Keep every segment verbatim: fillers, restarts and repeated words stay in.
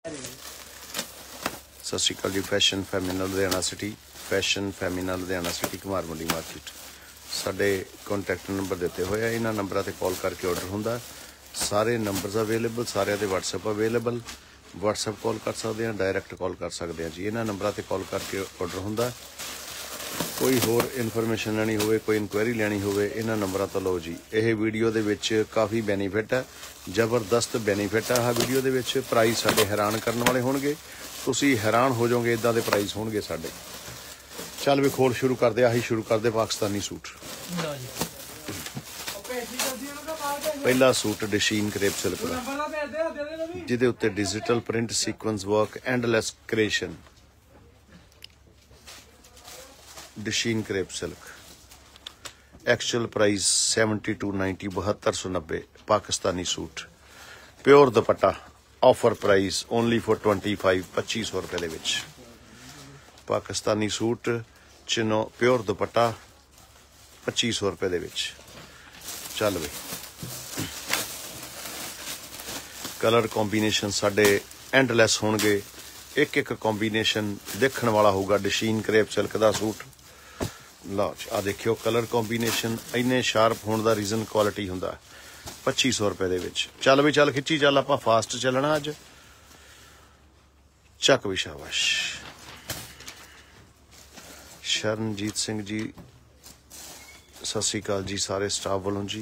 सत श्री अकाल जी। Fashion Femina Ludhiana city, fashion Femina Ludhiana city Kumar Mandi market. साढ़े कॉन्टैक्ट नंबर दिते हुए हैं, इन्होंने नंबरों पर कॉल करके ऑर्डर होंदा। सारे नंबर्स अवेलेबल, सारे दे व्हाट्सएप अवेलेबल। व्हाट्सएप कॉल कर सकते हैं, डायरैक्ट कॉल कर सकते हैं जी। इन्होंने नंबरों पर कॉल करके ऑर्डर होंदा। कोई होर इन्फॉर्मेशन लैनी होवे, कोई इंक्वायरी लैनी होवे, इन्हां नंबरों तो लो जी। यह वीडियो दे विच काफ़ी बेनीफिट है, जबरदस्त बेनीफिट है। आह वीडियो दे विच प्राइस साडे हैरान करने वाले होणगे, तुसीं हैरान हो जाओगे। इदां दे प्राइस होणगे साडे। चल भी खोल शुरू कर दे, आही शुरू कर दे पाकिस्तानी सूट। पहला सूट डशीन क्रेप सिल्क का, जिहदे उत्ते digital print, sequence work, endless creation. डशीन crepe silk, actual price seventy two ninety बहत्तर सौ नब्बे। Pakistani suit pure dupatta, offer price only for twenty five पच्ची सौ रुपए दे विच। Pakistani suit chinon pure dupatta पच्ची सौ रुपए दे विच। चल बई, कलर कॉम्बीनेशन साडे एंडलैस होणगे। एक एक कॉम्बीनेशन देखने वाला होगा। डशीन क्रेप सिल्क का सूट लो आ देखियो, कलर कॉम्बीनेशन इन्ने शार्प होने का रीजन क्वालिटी होंदा। पच्ची सौ रुपए दे विच। चल भी चल खिच्ची चल, आपां फास्ट चलना अज। चक भी शाबाश। शरणजीत सिंह जी सत श्री अकाल जी सारे स्टाफ वालों जी।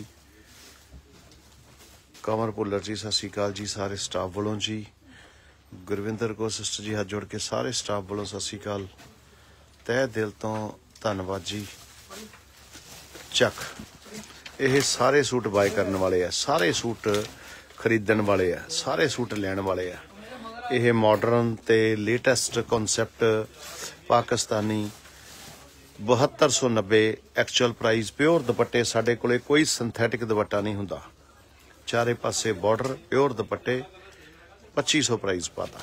कंवर भुल्लर जी सत श्री अकाल जी सारे स्टाफ वालों जी। गुरविंदर को सिस्टर जी हाथ जोड़ के सारे स्टाफ वालों सत श्री अकाल, तह दिल तो धन्नवाद जी। चक ये सारे सूट बाय करने वाले है, सारे सूट खरीदण वाले है, सारे सूट लैण वाले है। यह मॉडर्न ते लेटेस्ट कॉन्सैप्ट पाकिस्तानी बहत्तर सौ नब्बे एक्चुअल प्राइस। प्योर दुपट्टे साडे कोले कोई सिंथैटिक दुपट्टा नहीं हुंदा। चारे पासे बॉर्डर प्योर दुपट्टे पच्ची सौ प्राइस पाता।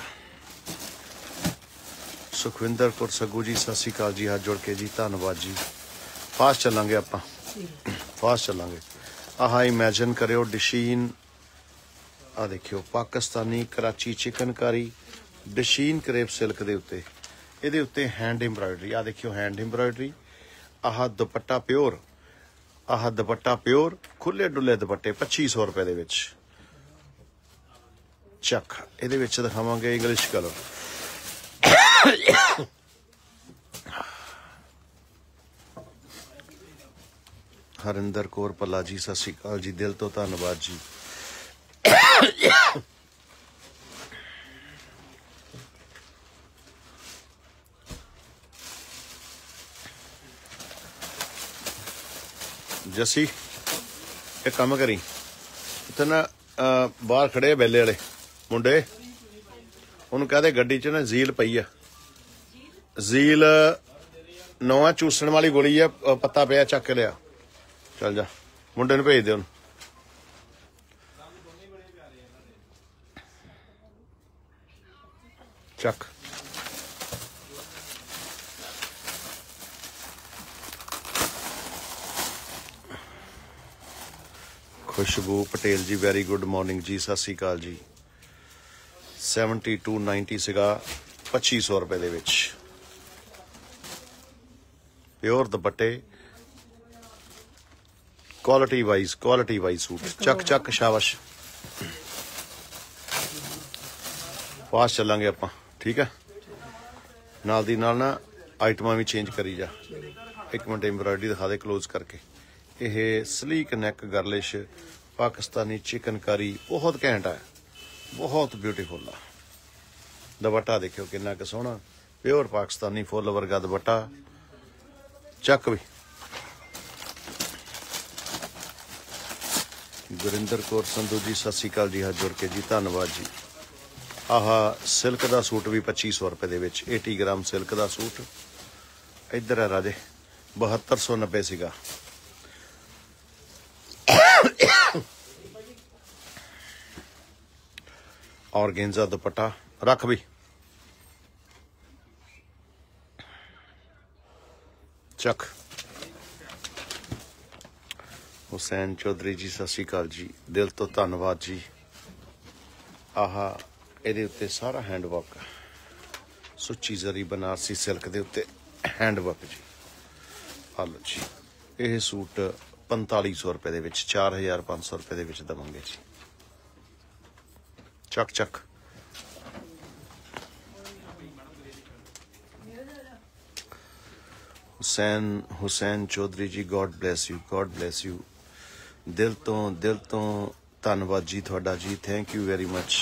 सुखविंदर कौर सगू जी सत श्री अकाल जी हाथ जोड़ के जी धन्नवाद जी। फास्ट चलांगे आपां, फास्ट चलांगे। आह इमेजिन करियो डशीन, आ देखियो पाकिस्तानी कराची चिकनकारी डशीन क्रेप सिल्क दे उत्ते, इहदे उत्ते हैंड एम्ब्रॉयडरी। आ देखियो हैंड एम्ब्रॉयडरी। आह दुपट्टा प्योर, आह दुपट्टा प्योर खुले डुले दुपट्टे पच्ची सौ रुपए दे विच। चक इहदे विच दिखावांगे इंग्लिश कलर। हरिंदर कौर पल्ला जी सत श्री अकाल जी, दिल तो धन्नवाद जी। जसी एक काम करी, इत्थे ना बाहर खड़े बेले वाले मुंडे, उन्होंने कहते गड्डी च ना झील पई है। झील नौवां चूसण वाली गोली है, पत्ता पिया चक के लिया। चल जा मुंडे नूं भेज दे उन्हें। चक Khushboo Patel ji very good morning जी, सत श्री अकाल जी। सैवनटी टू नाइनटी सीगा पच्ची सौ रुपए दे विच। प्योर दुपट्टे quality wise, quality wise suit. चक चक शाबाश। फास्ट चलांगे आपां, ठीक है। नाल दी नाल ना आइटमां भी चेंज करी जा। एक मिनट एम्ब्रॉयडरी दिखा दे क्लोज करके। यह sleek neck girlish Pakistani chikankari बहुत घैंट है, बहुत ब्यूटीफुल है। दुपट्टा देखियो कितना क सोहना, प्योर पाकिस्तानी फुल वर्गा दुपट्टा। चक भी। गुरिंदर कौर संधू जी सत श्री अकाल जी हाथ जोड़ के जी धन्नवाद जी। आह सिल्क का सूट भी पच्ची सौ रुपए दे विच। अस्सी ग्राम सिल्क का सूट इधर है राजे, बहत्तर सौ नब्बे सीगा। ऑर्गेन्जा दुपट्टा रख भी। चक हुसैन चौधरी जी सत श्री अकाल जी, दिल तो धन्नवाद जी। आह ਇਹਦੇ ਉੱਤੇ ਸਾਰਾ हैंड वर्क सुची जरी बनारसी सिल्क के उत्ते हैंड वर्क जी। आ लो जी, यह सूट पैंताली सौ रुपए दे विच चार हज़ार पाँच सौ रुपए दे विच देवांगे जी। चक चक Hussain Hussain Chaudhary ji, God bless you, God bless you. दिल तो दिल तो धन्नवाद जी थोड़ा जी, थैंक यू वेरी मच।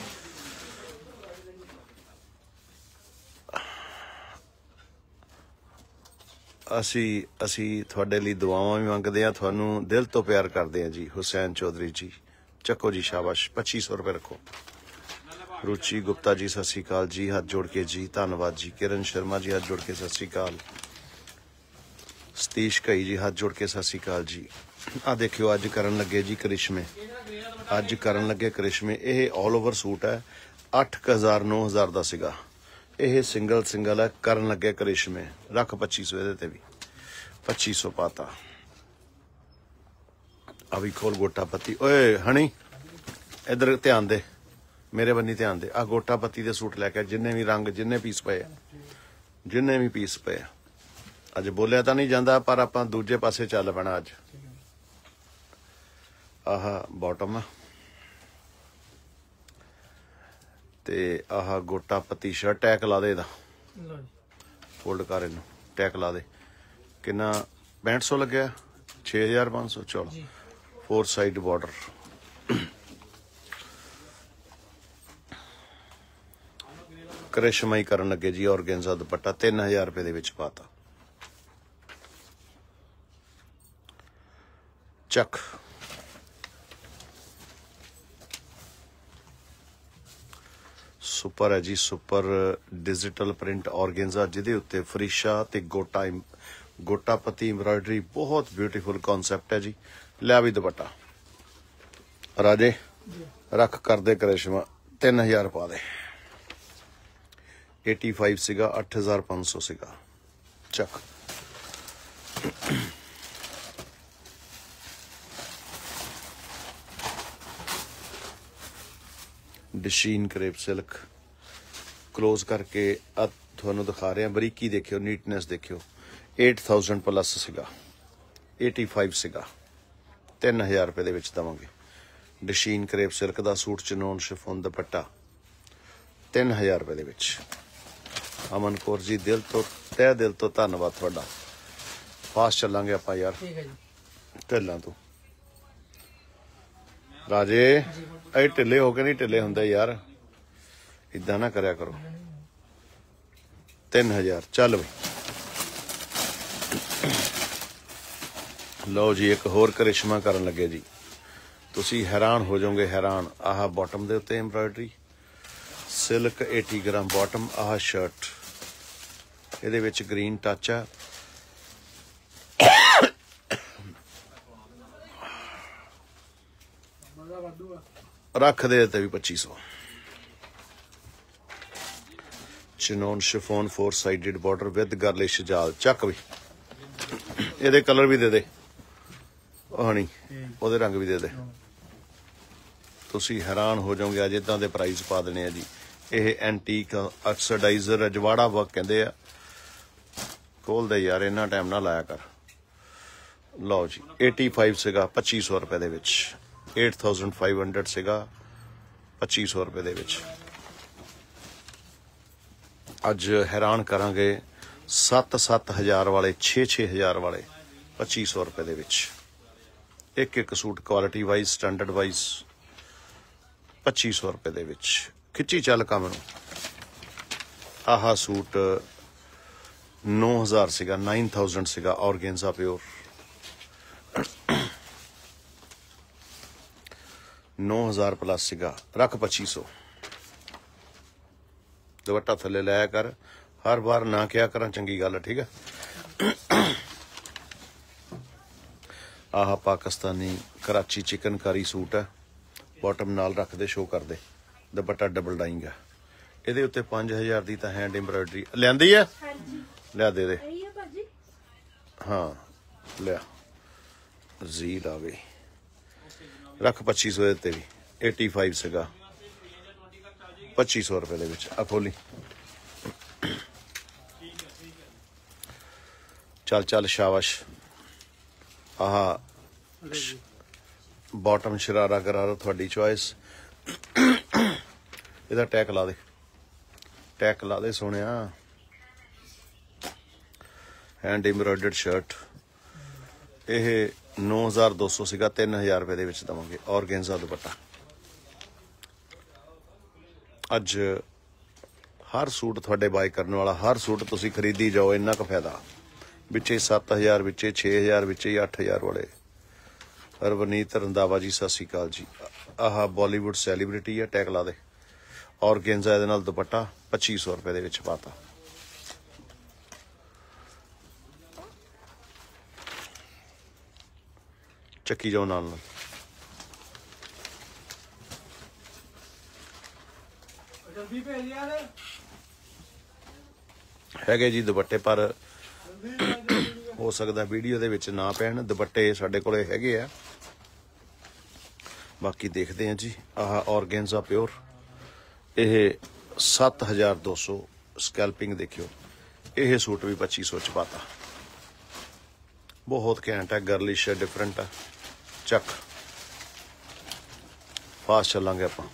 असी असी थोड़े लिए दुआवां भी मंगते हैं, थानू दिल तो प्यार करते हैं जी। हुसैन चौधरी जी चको जी, शाबाश। पच्चीस सौ रुपये रखो। रुचि गुप्ता जी सत श्री अकाल जी, हाथ जोड़ के जी धन्नवाद जी। किरण शर्मा जी हाथ जोड़ के सत श्री अकाल। सतीश कई जी हाथ जोड़ के सत श्री अकाल जी। आ देखियो अज करन लगे जी करिश्मे, अज करन लगे करिश्मे। यह ऑल ओवर सूट है, अठ हज़ार नौ हज़ार का सीगा। यह सिंगल सिंगल है, करन लगे करिश्मे। रख पच्ची सौ ये भी, पच्ची सौ पाता। अभी खोल गोटा पत्ती। ओए हनी इधर ध्यान दे, मेरे बन्नी ध्यान दे। आ गोटा पत्ती दे सूट लैके जिन्ने भी रंग, जिन्ने पीस पे, जिन्ने भी पीस पे। अज बोलिया तो नहीं जाता, पर आपां दूजे पासे चल पैना अज। आह बॉटम ते आह गोटा पत्ती शर्ट। टैक ला दे, इहदा फोल्ड कर, इनू टैक ला दे। किन्ना पैंठ सौ लग्या, छे हज़ार पाँच सौ। चलो फोर साइड बॉर्डर। करिश्मा ही करन लगे जी। ऑर्गेन्जा दुपट्टा तीन हज़ार रुपए दे विच पाता। चक सुपर है जी, सुपर डिजिटल प्रिंट ऑर्गेन्जा, जिहदे उत्ते फरीशा ते गोटा गोटा पत्ती एम्ब्रॉयडरी। बहुत ब्यूटीफुल कॉन्सैप्ट है जी। लिया भी दुपट्टा राजे, रख कर दे करिश्मा। तीन हज़ार पा दे। एटी फाइव सीगा, अठ हज़ार पाँच सौ सीगा। चक डशीन क्रेप सिल्क क्लोज करके थानू दिखा रहे हैं। बरीकी देखियो, नीटनेस देखियो। एट थाउजेंड प्लस सीगा, एटी फाइव सीगा। तीन हज़ार रुपए दे विच देवांगे। डशीन क्रेप सिल्क दा सूट, चनोन शिफोन दुपट्टा, तीन हज़ार रुपए दे विच। अमन कौर जी दिल तो तह दिल तो धन्नवाद थोड़ा। फास्ट चलांगे आपां यार, ढिल्ला तू राजे। अ ढिले हो के नहीं ढिले हुंदे यार, इदा ना करया करो। तीन हजार चल बई। लो जी एक होर करिश्मा करन लगे जी, तुसी हैरान हो जाओगे, हैरान। आह बॉटम दे उत्ते एम्ब्रॉयडरी सिल्क अस्सी ग्राम बॉटम। आह शर्ट इहदे विच ग्रीन टच है। रख दे ते भी पच्ची सौ। Chinon chiffon four sided border with girlish जाल। चक भी ये कलर भी दे दे हनी, ओदे रंग भी दे दे। तुसी हैरान हो जाओगे, अज इदां दे प्राइस पा देने जी। यह एंटीक ऑक्सीडाइजर अजवाड़ा वर्क कहते हैं। खोल दे यार, इन्ना टाइम ना लाया कर। लो जी एटी फाइव सीगा, पच्ची सौ रुपए दे विच। एट थाउजेंड फाइव हंड्रड सीगा, पच्ची सौ रुपए दे विच। अज हैरान करांगे सत्त सत्त हज़ार वाले, छे छे हज़ार वाले, पच्ची सौ रुपए दे विच। एक एक suit quality wise, standard wise पच्ची सौ रुपए दे विच। खिच्ची चल काम नूं। आह सूट नौ हज़ार सीगा, नाइन थाउजेंड सीगा, ऑर्गेन्जा प्योर। नौ हज़ार प्लस सीगा, रख पच्ची सौ। दुपट्टा थले लाया कर, हर बार ना क्या करा, चंगी गल है, ठीक है। आह पाकिस्तानी कराची चिकनकारी सूट है, बॉटम नाल रख दे, शो कर दे। दुपट्टा डबल डाइंग है। ਇਹਦੇ ਉੱਤੇ पाँच हज़ार ਦੀ ਤਾਂ हैंड एम्ब्रॉयडरी ਲਿਆਂਦੀ ਹੈ। ਲਿਆ ਦੇ ਦੇ। ਹਾਂ ਲਿਆ ਜ਼ੀਲ ਆ ਗਈ। ਰੱਖ पच्ची सौ ਦੇ ਤੇ ਵੀ। पचासी ਸੀਗਾ। पच्ची सौ रुपए दे विच। आ खोली चल चल शाबाश। आह बॉटम शरारा करारा थोड़ी चॉइस। इहदा टैग ला दे, टैग ला दे सोहणिया। हैंड एम्ब्रॉयडर्ड शर्ट यह नौ हज़ार दो सौ सीगा, तीन हज़ार रुपए दे विच देवांगे। ऑर्गेन्जा दुपट्टा। अज हर सूट थोड़े बाय करने वाला, हर सूट तुसी खरीदी जाओ, इन्ना का फायदा। विचे सत्त हज़ार, विचे छे हज़ार, विचे अठ हज़ार वाले। रवनीत रंधावा जी सत श्री अकाल जी। आह बॉलीवुड सैलीब्रिटी है, टैग ला दे। ऑर्गेन्जा दे नाल दुपट्टा पच्ची सौ रुपए दे विच पाता। चक्की जाओ नाल नाल। हैगे जी दुपट्टे, पर हो सकता वीडियो दे विच ना पैण। दुपट्टे साडे कोले हैगे आ, बाकी देखते हैं जी। आह ऑर्गेन्जा प्योर, यह सत्त हज़ार दो सौ। स्कैल्पिंग देखियो, यह सूट भी पच्ची सौ च पाता। बहुत घैंट है, गर्लिश है, डिफरेंट है। चक फास्ट चलांगे आपां।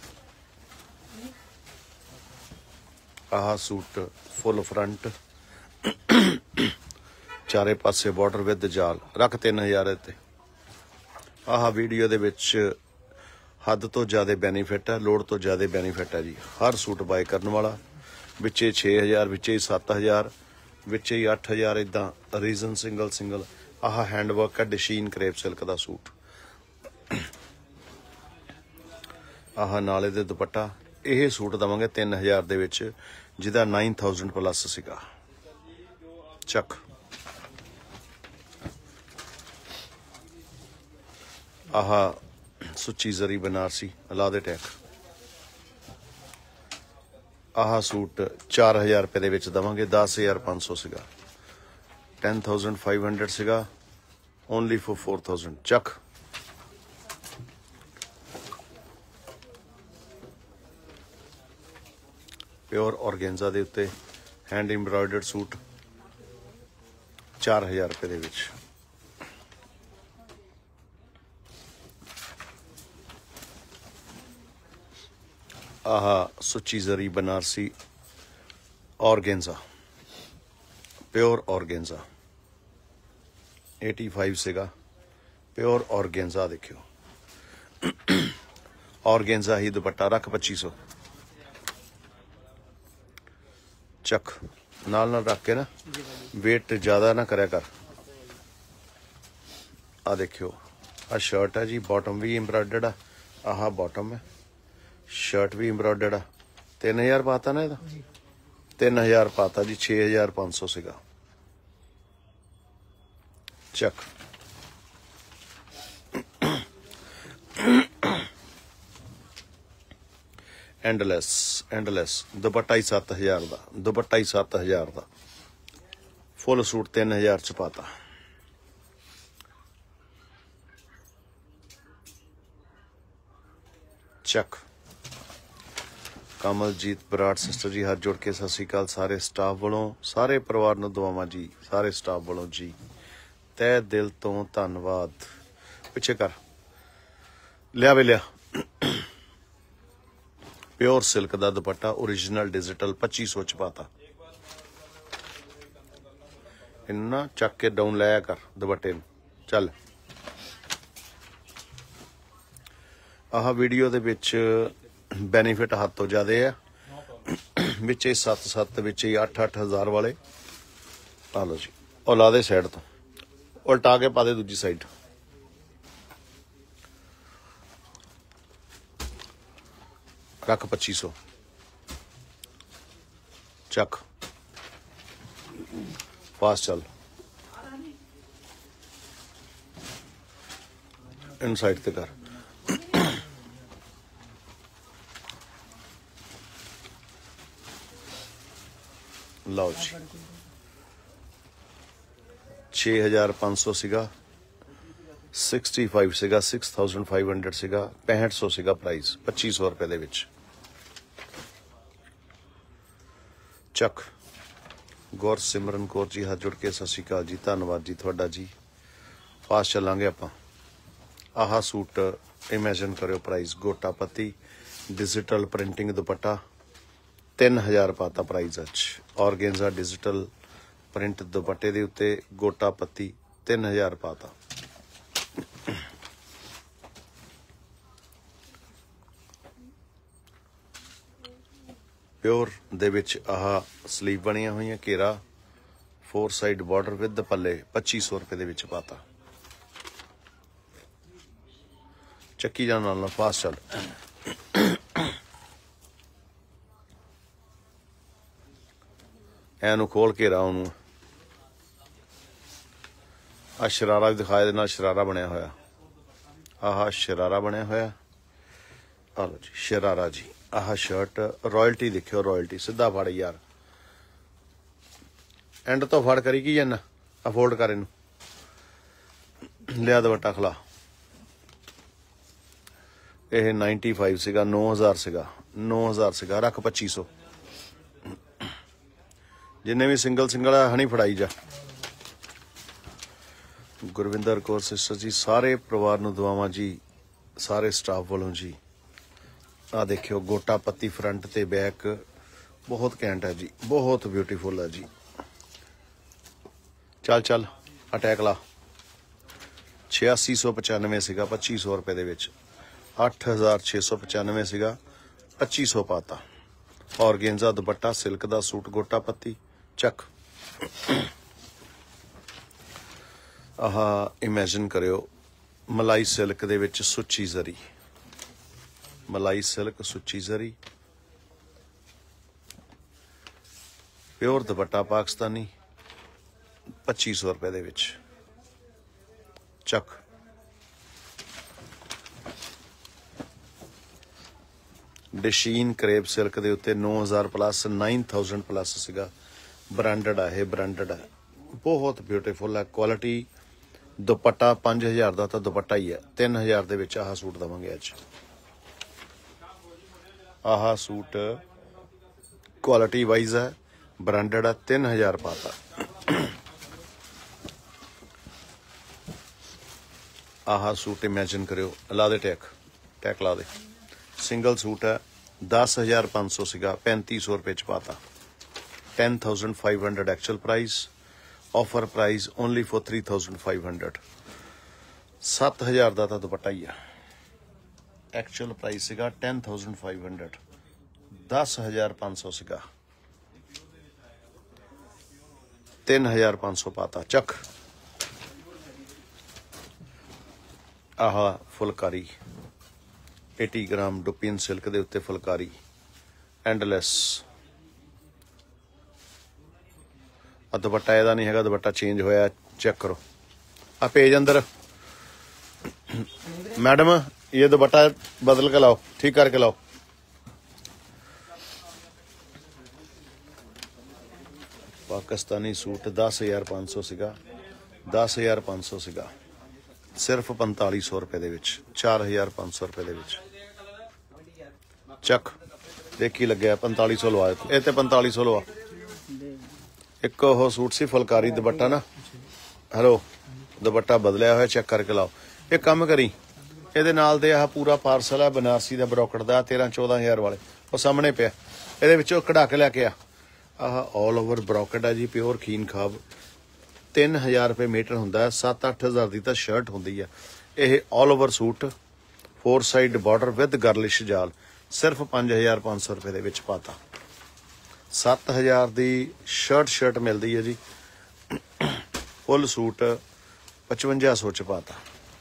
आह सूट फुल फ्रंट, चारे पासे बॉर्डर विद जाल, रख तीन हज़ार ते। आह वीडियो दे विच हद तो ज़्यादा बैनीफिट है, लोड़ तो ज़्यादा बैनीफिट है जी। हर सूट बाय करने वाला, विचे छे हज़ार, विचे सत्त हज़ार, विचे अठ हज़ार, इदा रीजन सिंगल सिंगल। आह हैंडवर्क है, डशीन क्रेप सिल्क का सूट। आह नाले दे दुपट्टा, यह सूट देवांगे तीन हज़ार दे विच, जिहदा नाइन थाउजेंड प्लस सीगा। चक आह सुच्ची जरी बनारसी, ला दे टैग। आह सूट चार हज़ार रुपए दे विच देवांगे, दस हज़ार पाँच सौ सीगा। टेन थाउजेंड फाइव हंड्रेड सीगा, ओनली फॉर फोर थाउजेंड। चक प्योर ऑर्गेन्जा दे उत्ते हैंड एम्ब्रॉयडर्ड सूट, चार हज़ार रुपए दे विच। आह सुच्ची zari Banarasi organza, pure organza, पचासी सीगा। प्योर ऑर्गेन्जा देखियो, ऑर्गेन्जा ही दुपट्टा, रख पच्ची सौ। चक नाल नाल रख के ना, वेट ज़्यादा ना करया कर। आ देखियो, आ शर्ट है जी, बॉटम भी एम्ब्रॉयडर्ड है। आह बॉटम है, शर्ट भी एम्ब्रॉयडर्ड है। तीन हज़ार पाता ना, इहदा तीन हज़ार पाता जी, छे हज़ार पाँच सौ सीगा। चक एंडलैस एंडलैस दुपट्टा ही सत्त हज़ार का, दुपट्टा ही सत्त हज़ार का। फुल सूट तीन हज़ार च पाता। चक कमलजीत बराड़ सिस्टर जी, हाथ जोड़ के सत श्री अकाल सारे स्टाफ वालों, सारे परिवार नूं दुआवां जी, सारे स्टाफ वालों जी, तह दिल तो धन्नवाद। पिछे कर लिया वे लिया। प्योर सिल्क का दुपट्टा, ओरिजिनल डिजिटल, पच्ची सौ च पाता। इन्ना चक के डाउन लाया कर दुपट्टे नूं। चल आह वीडियो दे विच बैनीफिट हद तो ज़्यादा है। विचे सत्त सत्त, विचे अठ अठ हज़ार वाले। आ लो जी, और ला दे साइड तो, उल्टा के पा दे दूजी साइड। रख पच्ची सौ। चक फास्ट चल। इन साइड ते कर। लो जी, छे हज़ार पाँच सौ सीगा, सिक्सटी फाइव सीगा, सिक्स थाउजेंड फाइव हंड्रेड सीगा, पैंसठ सौ सीगा प्राइस, पच्ची सौ रुपए दे विच। ਚੱਕ। ਗੁਰਸਿਮਰਨ ਕੌਰ ਜੀ ਹੱਥ ਜੁੜ ਕੇ ਸਤਿ ਸ਼੍ਰੀ ਅਕਾਲ ਜੀ, ਧੰਨਵਾਦ ਜੀ ਤੁਹਾਡਾ ਜੀ। ਪਾਸ ਚੱਲਾਂਗੇ ਆਪਾਂ। ਆਹ ਸੂਟ ਇਮੈਜਨ ਕਰਿਓ ਪ੍ਰਾਈਸ, ਗੋਟਾ ਪੱਤੀ डिजिटल प्रिंटिंग दुपट्टा तीन हज़ार पाता प्राइस अच। ऑर्गेन्जा डिजिटल प्रिंट दुपट्टे दे उत्ते गोटा पत्ती तीन हज़ार पाता। प्योर दे विच आह स्लीव बनिया हुई घेरा, फोर साइड बॉर्डर विद पल्ले पच्ची सौ रुपये दे विच पाता। चक्की जान नाल फास्ट चल। ਐਨੂੰ ਖੋਲ ਕੇ ਰਾ ਉਹਨੂੰ ਆ ਸ਼ਰਾਰਾ ਵੀ ਦਿਖਾਏ ਦੇ ਨਾਲ ਸ਼ਰਾਰਾ ਬਣਿਆ ਹੋਇਆ। ਆਹ ਸ਼ਰਾਰਾ ਬਣਿਆ ਹੋਇਆ। ਆ ਲੋ ਜੀ ਸ਼ਰਾਰਾ ਜੀ। ਆਹ ਸ਼ਰਟ ਰਾਇਲਟੀ ਦੇਖਿਓ, ਰਾਇਲਟੀ ਸਿੱਧਾ ਫੜ ਯਾਰ, ਐਂਡ ਤੋਂ ਫੜ ਕਰੀ ਕੀ ਜਾਨਾ, ਅਫੋਰਡ ਕਰ ਇਹਨੂੰ। ਲਿਆ ਦੁਪੱਟਾ ਖਲਾ। ਇਹ ਨਾਈਨਟੀ ਫਾਈਵ ਸੀਗਾ, ਨੌ ਹਜ਼ਾਰ ਸੀਗਾ, ਨੌ ਹਜ਼ਾਰ ਸੀਗਾ, ਰੱਖ ਪੱਚੀ सौ। जिन्ने भी सिंगल सिंगल है हनी फड़ाई जा। गुरविंदर कौर सिस्टर जी, सारे परिवार नूं दुआवां जी, सारे स्टाफ वालों जी। आ देखियो गोटा पत्ती फ्रंट ते बैक बहुत घैंट है जी, बहुत ब्यूटीफुल है जी। चल चल अटैक ला। छियासी सौ पचानवे सीगा, पच्ची सौ रुपये दे विच। अठ हज़ार छे सौ पचानवे सीगा, पच्ची सौ पाता। ऑर्गेन्जा दुपट्टा, सिल्क दा सूट, गोटा पत्ती ਚੱਕ। ਆਹ ਇਮੇਜਿਨ ਕਰਿਓ ਮਲਾਈ ਸਿਲਕ ਦੇ ਵਿੱਚ ਸੁੱਚੀ ਜ਼ਰੀ, ਮਲਾਈ ਸਿਲਕ ਸੁੱਚੀ ਜ਼ਰੀ, ਪਿਓਰ ਦੁਪੱਟਾ ਪਾਕਿਸਤਾਨੀ, ਪੱਚੀ सौ रुपए ਦੇ ਵਿੱਚ ਚੱਕ। ਡਿਸ਼ੀਨ ਕਰੇਪ ਸਿਲਕ ਦੇ ਉੱਤੇ नौ हज़ार प्लस नौ हज़ार प्लस ਸੀਗਾ। ब्रांडेड है, ब्रांडेड है, बहुत ब्यूटीफुल है। क्वालिटी दुपट्टा पाँच हज़ार का तो दुपट्टा ही है, तीन हज़ार दे विच आह सूट देवांगे अज। आह सूट क्वालिटी वाइज है, ब्रांडेड है, तीन हज़ार पाता। आह सूट इमेजिन करियो, ला दे टैक, टैक ला दे। सिंगल सूट है, दस हज़ार पाँच सौ सीगा, पैंती सौ रुपये च पाता। Ten thousand five hundred actual price, offer price only for three thousand five hundred. सत्त हज़ार का तो दुपट्टा ही है। एक्चुअल प्राइस सीगा टेन थाउजेंड फाइव हंड्रेड, दस हज़ार पाँच सौ सीगा, तीन हज़ार पाँच सौ पाता। चक। आह फुलकारी अस्सी ग्राम डुपिन सिल्क के उत्ते फुलकारी एंडलैस। आ दुपट्टा ਇਹਦਾ नहीं है, दुपट्टा चेंज होया, चेक करो। आ पेज अंदर मैडम, ये दुपट्टा बदल के लाओ, ठीक करके लाओ। पाकिस्तानी सूट दस हज़ार पाँच सौ सीगा, दस हज़ार पाँच सौ सीगा, सिर्फ पैंताली सौ रुपये दे विच, चार हज़ार पाँच सौ रुपये दे विच। चक देखी लगे पैंताली सौ लवा, ये तो पैंताली सौ लवा। एक वो सूट सी फुलकारी दुपट्टा ना, हेलो दुपट्टा बदलिया हुआ, चेक करके लाओ। एक काम करी, ये नाल दे आह पूरा पार्सल है बनारसी का ब्रोकट का, तेरह चौदह हज़ार वाले वो सामने पिया, ये विचों कढ़ा के लैके आ। आह ऑल ओवर ब्रोकट है जी, प्योर खीन खाब। तीन हज़ार रुपये मीटर होंदा है, सत्त अठ हज़ार की तो शर्ट होंदी है। ये all over suit, four side border with girlish जाल, सिर्फ पाँच हज़ार पाँच सौ रुपये दे विच पाता। सत्त हज़ार की शर्ट शर्ट मिलती है जी, फुल सूट पचवंजा सौ च पाता।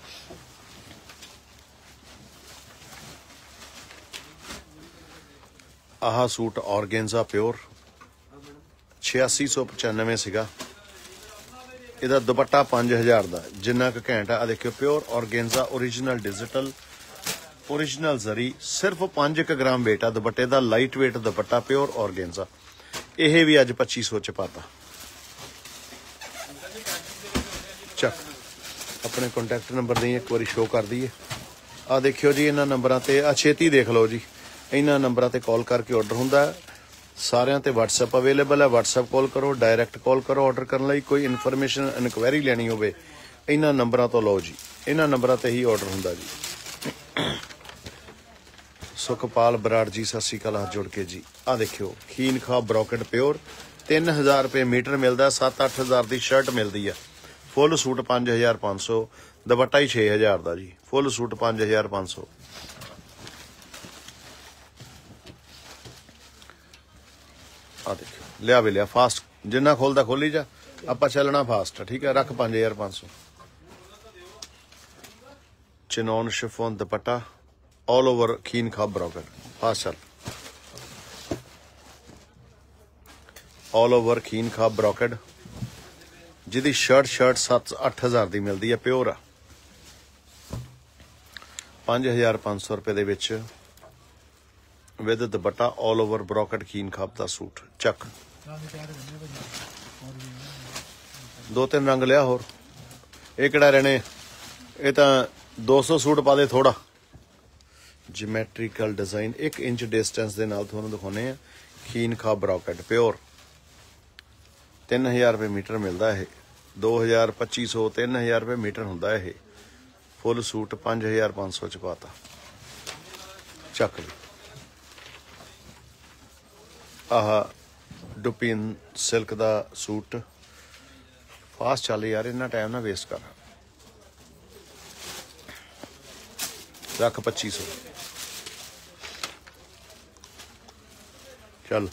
आह सूट ऑर्गेन्जा प्योर छियासी सौ पचानवे सीगा। इहदा दुपट्टा पाँच हज़ार का, जिन्ना क घैंट आ देखियो, pure organza original digital original zari, सिर्फ पाँच क ग्राम वेट आ दुपट्टे का, light weight dupatta pure organza. यह भी अज पच्ची सौ च पाता। चक अपने कॉन्टैक्ट नंबर दी एक बार शो कर दईए। आ देखियो जी, इन्होंने नंबरों ते आ छेती देख लो जी, इन्होंने नंबरों ते कॉल करके ऑर्डर हुंदा। सारिਆਂ ਤੇ WhatsApp अवेलेबल है, WhatsApp कॉल करो, डायरैक्ट कॉल करो ऑर्डर करने ਲਈ। कोई इन्फॉर्मेशन इनक्वायरी ਲੈਣੀ ਹੋਵੇ ਇਹਨਾਂ ਨੰਬਰਾਂ ਤੋਂ ਲਓ ਜੀ, ਇਹਨਾਂ ਨੰਬਰਾਂ ਤੇ ਹੀ ਆਰਡਰ ਹੁੰਦਾ ਜੀ। ਸੁਖਪਾਲ ਬਰਾੜ ਜੀ ਸਤਿ ਸ਼੍ਰੀ ਅਕਾਲ, ਹੱਥ ਜੋੜ ਕੇ ਜੀ। ਆ ਦੇਖਿਓ ਖੀਨ ਖਾ ਬਰੋਕਟ ਪਿਓਰ तीन हज़ार रुपये मीटर मिलता, सत्त अठ हज़ार की शर्ट मिलती है। फुल सूट पाँच हज़ार पाँच सौ, दुपट्टा ही छे हज़ार का जी। फुल सूट पाँच हज़ार पाँच सौ। आ देखो लिया भी लिया फास्ट, जिन्ना खोलता खोली जा, आप चलना फास्ट, ठीक है। रख पाँच हज़ार पाँच सौ। Chinon chiffon dupatta all over खीन खा ब्रॉकेट, फास्ट चल। ऑल ओवर खीन खाब ब्रॉकेड जिहदी शर्ट शर्ट सत्त अठ हज़ार की मिलती है, प्योर आ। पाँच हज़ार पाँच सौ रुपये दे विच with dupatta all over brocade खीन खाब का सूट। चक दो तीन रंग लिया होर, ये किहड़ा रहने, ये तो दो सौ सूट पा दे थोड़ा। जिमैट्रिकल डिजाइन एक इंच डिस्टेंस के नाल तुहानूं दिखाने हैं। खीन खाब ब्रॉकेट प्योर तीन हज़ार रुपये मीटर मिलता है। दो हज़ार पच्ची सौ तीन हज़ार रुपये मीटर होंदा है। फुल सूट पाँच हज़ार पाँच सौ च पाता। चक ली आह डुपिन सिल्क का सूट, फास्ट चल यार, इन्ना टाइम ना वेस्ट कर। रख पच्ची सौ। चल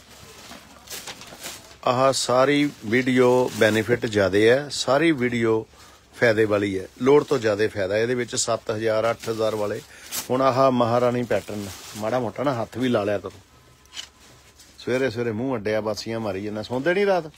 आह सारी वीडियो बेनीफिट ज़्यादा है, सारी वीडियो फायदे वाली है, लोड़ तो ज़्यादा फायदा। ये सत्त हज़ार अठ हज़ार वाले हुण आह महारानी पैटर्न माड़ा मोटा ना हथ भी ला लिया करो। सवेरे सवेरे मूँह अड्डिया बासियां मारी जाना, सौंदे नहीं रात।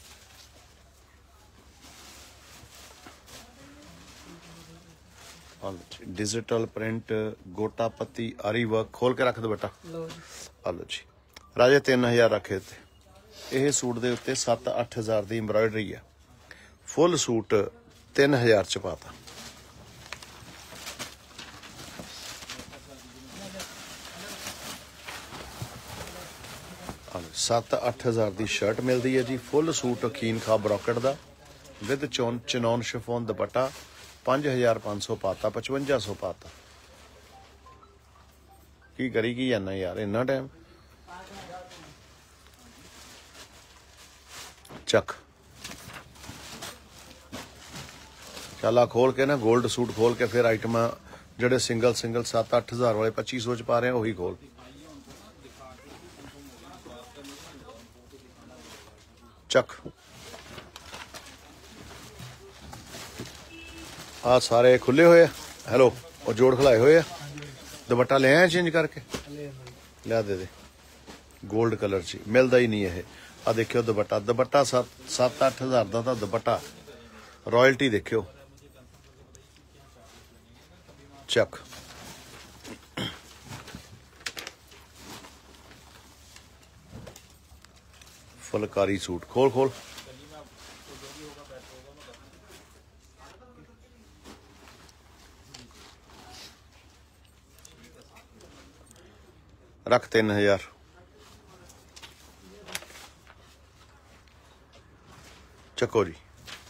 डिजिटल प्रिंट गोटा पत्ती आरी वर्क खोल के रख दो बेटा। आलो जी राजे तीन हज़ार रखे थे। यह सूट के उत्ते सत्त अठ हज़ार की एम्ब्रॉयडरी है। फुल सूट तीन हज़ार च पाता। सत्त अठ हज़ार की शर्ट मिलती है जी। फुल सूट खीन खा ब्रॉकेट का विद चौन चिनौन शिफोन दुपट्टा पाँच हज़ार पाँच सौ पाता, पचवंजा सौ पाता। की करी की जाना यार इन्ना टाइम। चक चला खोल के ना गोल्ड सूट खोल के फिर आइटम जड़े सिंगल सिंगल सत्त अठ हज़ार वाले पच्ची सौ च पा रहे हैं वही खोल। चक आ सारे खुले हुए। हेलो और जोड़ खिलाए हुए। दुपट्टा ले आए चेंज करके, लिया दे दे। गोल्ड कलर च मिलता ही नहीं है। आ देखियो दुपट्टा, दुपट्टा सत्त सत्त अठ हज़ार का तो दुपट्टा रॉयल्टी देखियो। चक फुलकारी सूट खोल खोल। रख तीन हज़ार। चको जी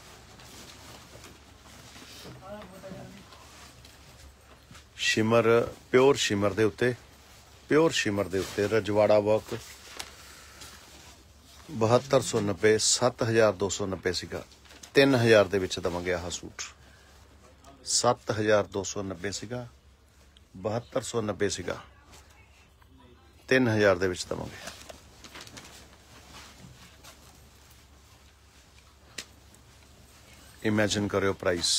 शिमर प्योर शिमर दे उत्ते प्योर शिमर दे उत्ते रजवाड़ा वर्क बहत्तर सौ नब्बे सत्त हज़ार दो सौ नब्बे सीगा। तीन हज़ार दे विच दवांगे आह सूट। सत्त हज़ार दो सौ नब्बे सीगा, बहत्तर सौ नब्बे सीगा, तीन हज़ार दे विच दवांगे। इमेजिन करो प्राइस।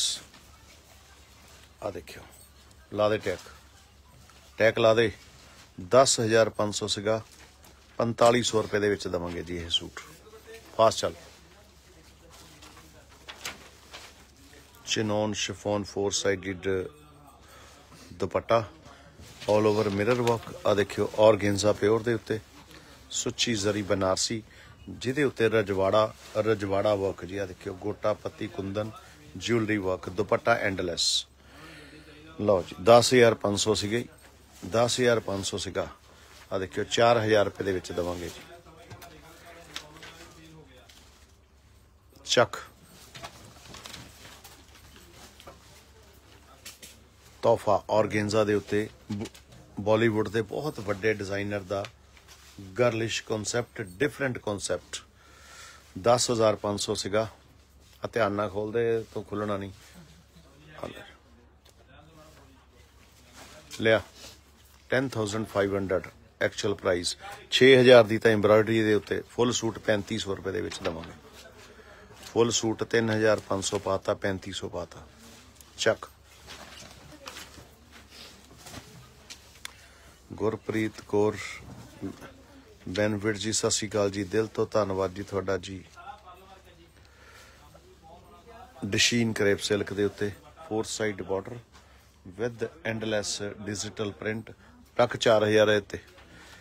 आ देखियो ला दे टैक, टैक ला दे। दस हज़ार पाँच सौ सीगा, पंताली सौ रुपये दे विच देवांगे जी ये सूट। फास्ट चल। Chinon chiffon four sided dupatta all over mirror work. आ देखियो ऑर्गेन्जा प्योर दे उत्ते सुच्ची जरी बनारसी जिहदे उत्ते रजवाड़ा रजवाड़ा वर्क जी। आ देखियो gota patti kundan jewellery work dupatta endless. लो जी दस हज़ार पाँच सौ सी दस हज़ार पाँच सौ सीगा। आ देखियो चार हज़ार रुपये दे विच देवांगे जी। ਚੱਕ ਤੋਹਫਾ ਔਰਗेन्जा ਦੇ ਉੱਤੇ ਬਾਲੀਵੁੱਡ ਦੇ ਬਹੁਤ ਵੱਡੇ ਡਿਜ਼ਾਈਨਰ ਦਾ ਗਰਲਿਸ਼ ਕਨਸੈਪਟ, ਡਿਫਰੈਂਟ ਕਨਸੈਪਟ। दस हज़ार पाँच सौ ਸੀਗਾ। ਆ ਧਿਆਨ ਨਾਲ ਖੋਲਦੇ ਤੋਂ ਖੁੱਲਣਾ ਨਹੀਂ। ਲਿਆ ten thousand five hundred actual price. ਛੇ ਹਜ਼ਾਰ ਦੀ ਤਾਂ ਐਮਬਰਾਇਡਰੀ ਦੇ ਉੱਤੇ ਫੁੱਲ ਸੂਟ ਪੈਂਤੀ ਸੌ ਰੁਪਏ ਦੇ ਵਿੱਚ ਦੇਵਾਂਗੇ। ਫੁੱਲ ਸੂਟ ਤਿੰਨ ਹਜ਼ਾਰ ਪੰਜ ਸੌ ਪਾਤਾ, ਪੈਂਤੀ ਸੌ ਪਾਤਾ। ਚੱਕ ਗੁਰਪ੍ਰੀਤ ਕੌਰ ਬੈਨਵਿਟ ਜੀ, ਸਤਿ ਸ਼੍ਰੀ ਅਕਾਲ ਜੀ, ਦਿਲ ਤੋਂ ਧੰਨਵਾਦ ਜੀ ਤੁਹਾਡਾ ਜੀ। ਡਸ਼ੀਨ ਕਰੇਪ ਸਿਲਕ ਦੇ ਉੱਤੇ four side border with endless digital print, lakh ਚਾਰ ਹਜ਼ਾਰ ਹੈ ਤੇ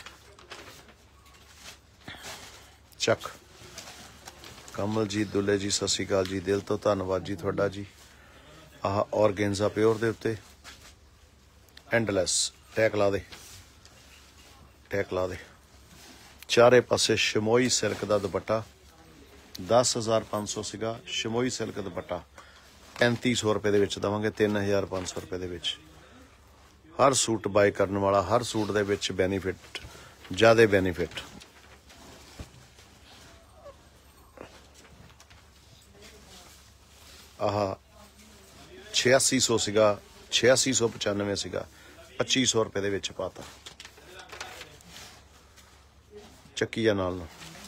ਚੱਕ। ਕਮਲਜੀਤ ਦੁੱਲੇ ਜੀ, ਸਤਿ ਸ਼੍ਰੀ ਅਕਾਲ ਜੀ, ਦਿਲ ਤੋਂ ਧੰਨਵਾਦ ਜੀ ਤੁਹਾਡਾ ਜੀ। ਆਹ ਔਰਗेन्जा ਪਿਓਰ ਦੇ ਉੱਤੇ ਐਂਡਲੈਸ ਟੈਕ ਲਾ ਦੇ, ਟੈਕ ਲਾ ਦੇ। ਚਾਰੇ ਪਾਸੇ ਸ਼ਮੋਈ ਸਿਲਕ ਦਾ ਦੁਪੱਟਾ, दस हज़ार पाँच सौ ਸੀਗਾ। ਸ਼ਮੋਈ ਸਿਲਕ ਦੁਪੱਟਾ पैंती सौ रुपए ਦੇ ਵਿੱਚ ਦੇਵਾਂਗੇ, तीन हज़ार पाँच सौ रुपए ਦੇ ਵਿੱਚ। ਹਰ ਸੂਟ ਬਾਏ ਕਰਨ ਵਾਲਾ ਹਰ ਸੂਟ ਦੇ ਵਿੱਚ ਬੈਨੀਫਿਟ, ਜ਼ਿਆਦਾ ਬੈਨੀਫਿਟ। ਆਹ छियासी सौ ਸੀਗਾ, छियासी सौ पचानवे ਸੀਗਾ, पच्ची सौ रुपए ਦੇ ਵਿੱਚ ਪਾਤਾ। ਚੱਕੀਆ ਨਾਲ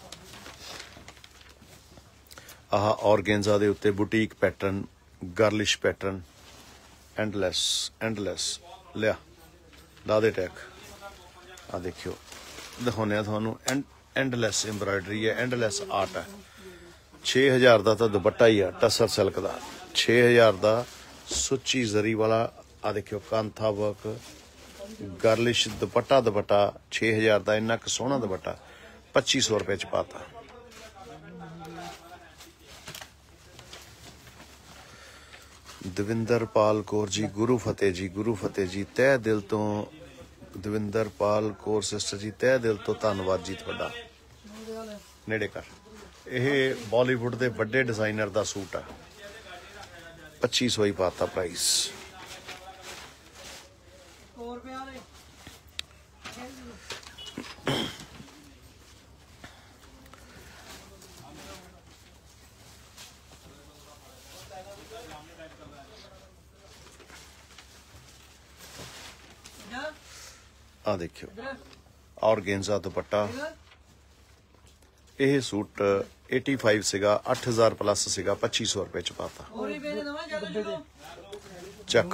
ਆਹ ਔਰਗेन्जा ਦੇ ਉੱਤੇ boutique pattern, girlish pattern, endless endless. ਲਿਆ ਲਾ ਦੇ ਟੈਕ। ਆ ਦੇਖਿਓ, ਦਿਖਾਉਂਦੇ ਆ ਤੁਹਾਨੂੰ। ਐਂਡ ਐਂਡਲੈਸ ਐਮਬਰਾਇਡਰੀ ਹੈ, ਐਂਡਲੈਸ ਆਰਟ ਹੈ। ਛੇ ਹਜ਼ਾਰ ਦਾ ਤਾਂ ਦੁਪੱਟਾ ਹੀ ਆ ਟਸਰ ਸਿਲਕ ਦਾ। ਛੇ ਹਜ਼ਾਰ ਦਾ ਸੁੱਚੀ ਜ਼ਰੀ ਵਾਲਾ। ਆ ਦੇਖਿਓ ਕਾਂਥਾ ਵਰਕ, ਗਰਲਿਸ਼ ਦੁਪੱਟਾ, ਦੁਪੱਟਾ ਛੇ ਹਜ਼ਾਰ ਦਾ। ਇੰਨਾ ਕੁ ਸੋਹਣਾ ਦੁਪੱਟਾ ਪੱਚੀ ਸੌ ਰੁਪਏ ਚ ਪਾਤਾ। ਦਵਿੰਦਰਪਾਲ ਕੌਰ ਜੀ, ਗੁਰੂ ਫਤਿਹ ਜੀ, ਗੁਰੂ ਫਤਿਹ ਜੀ, ਤਹਿ ਦਿਲ ਤੋਂ। ਦਵਿੰਦਰਪਾਲ ਕੌਰ ਸਿਸਟਰ ਜੀ, ਤਹਿ ਦਿਲ ਤੋਂ ਧੰਨਵਾਦ ਜੀ ਤੁਹਾਡਾ। ਨੇੜੇ ਕਰ। ਇਹ ਬਾਲੀਵੁੱਡ ਦੇ ਵੱਡੇ ਡਿਜ਼ਾਈਨਰ ਦਾ ਸੂਟ ਆ, ਪੱਚੀ ਸੌ ਹੀ ਪਾਤਾ ਪ੍ਰਾਈਸ। ਆ ਦੇਖਿਓ ਔਰਗेन्जा ਦੁਪੱਟਾ। ਇਹ ਸੂਟ ਪਚਾਸੀ ਸੀਗਾ, ਅੱਠ ਹਜ਼ਾਰ ਪਲੱਸ ਸੀਗਾ, ਪੱਚੀ ਸੌ ਰੁਪਏ ਚ ਪਾਤਾ। ਚੱਕ।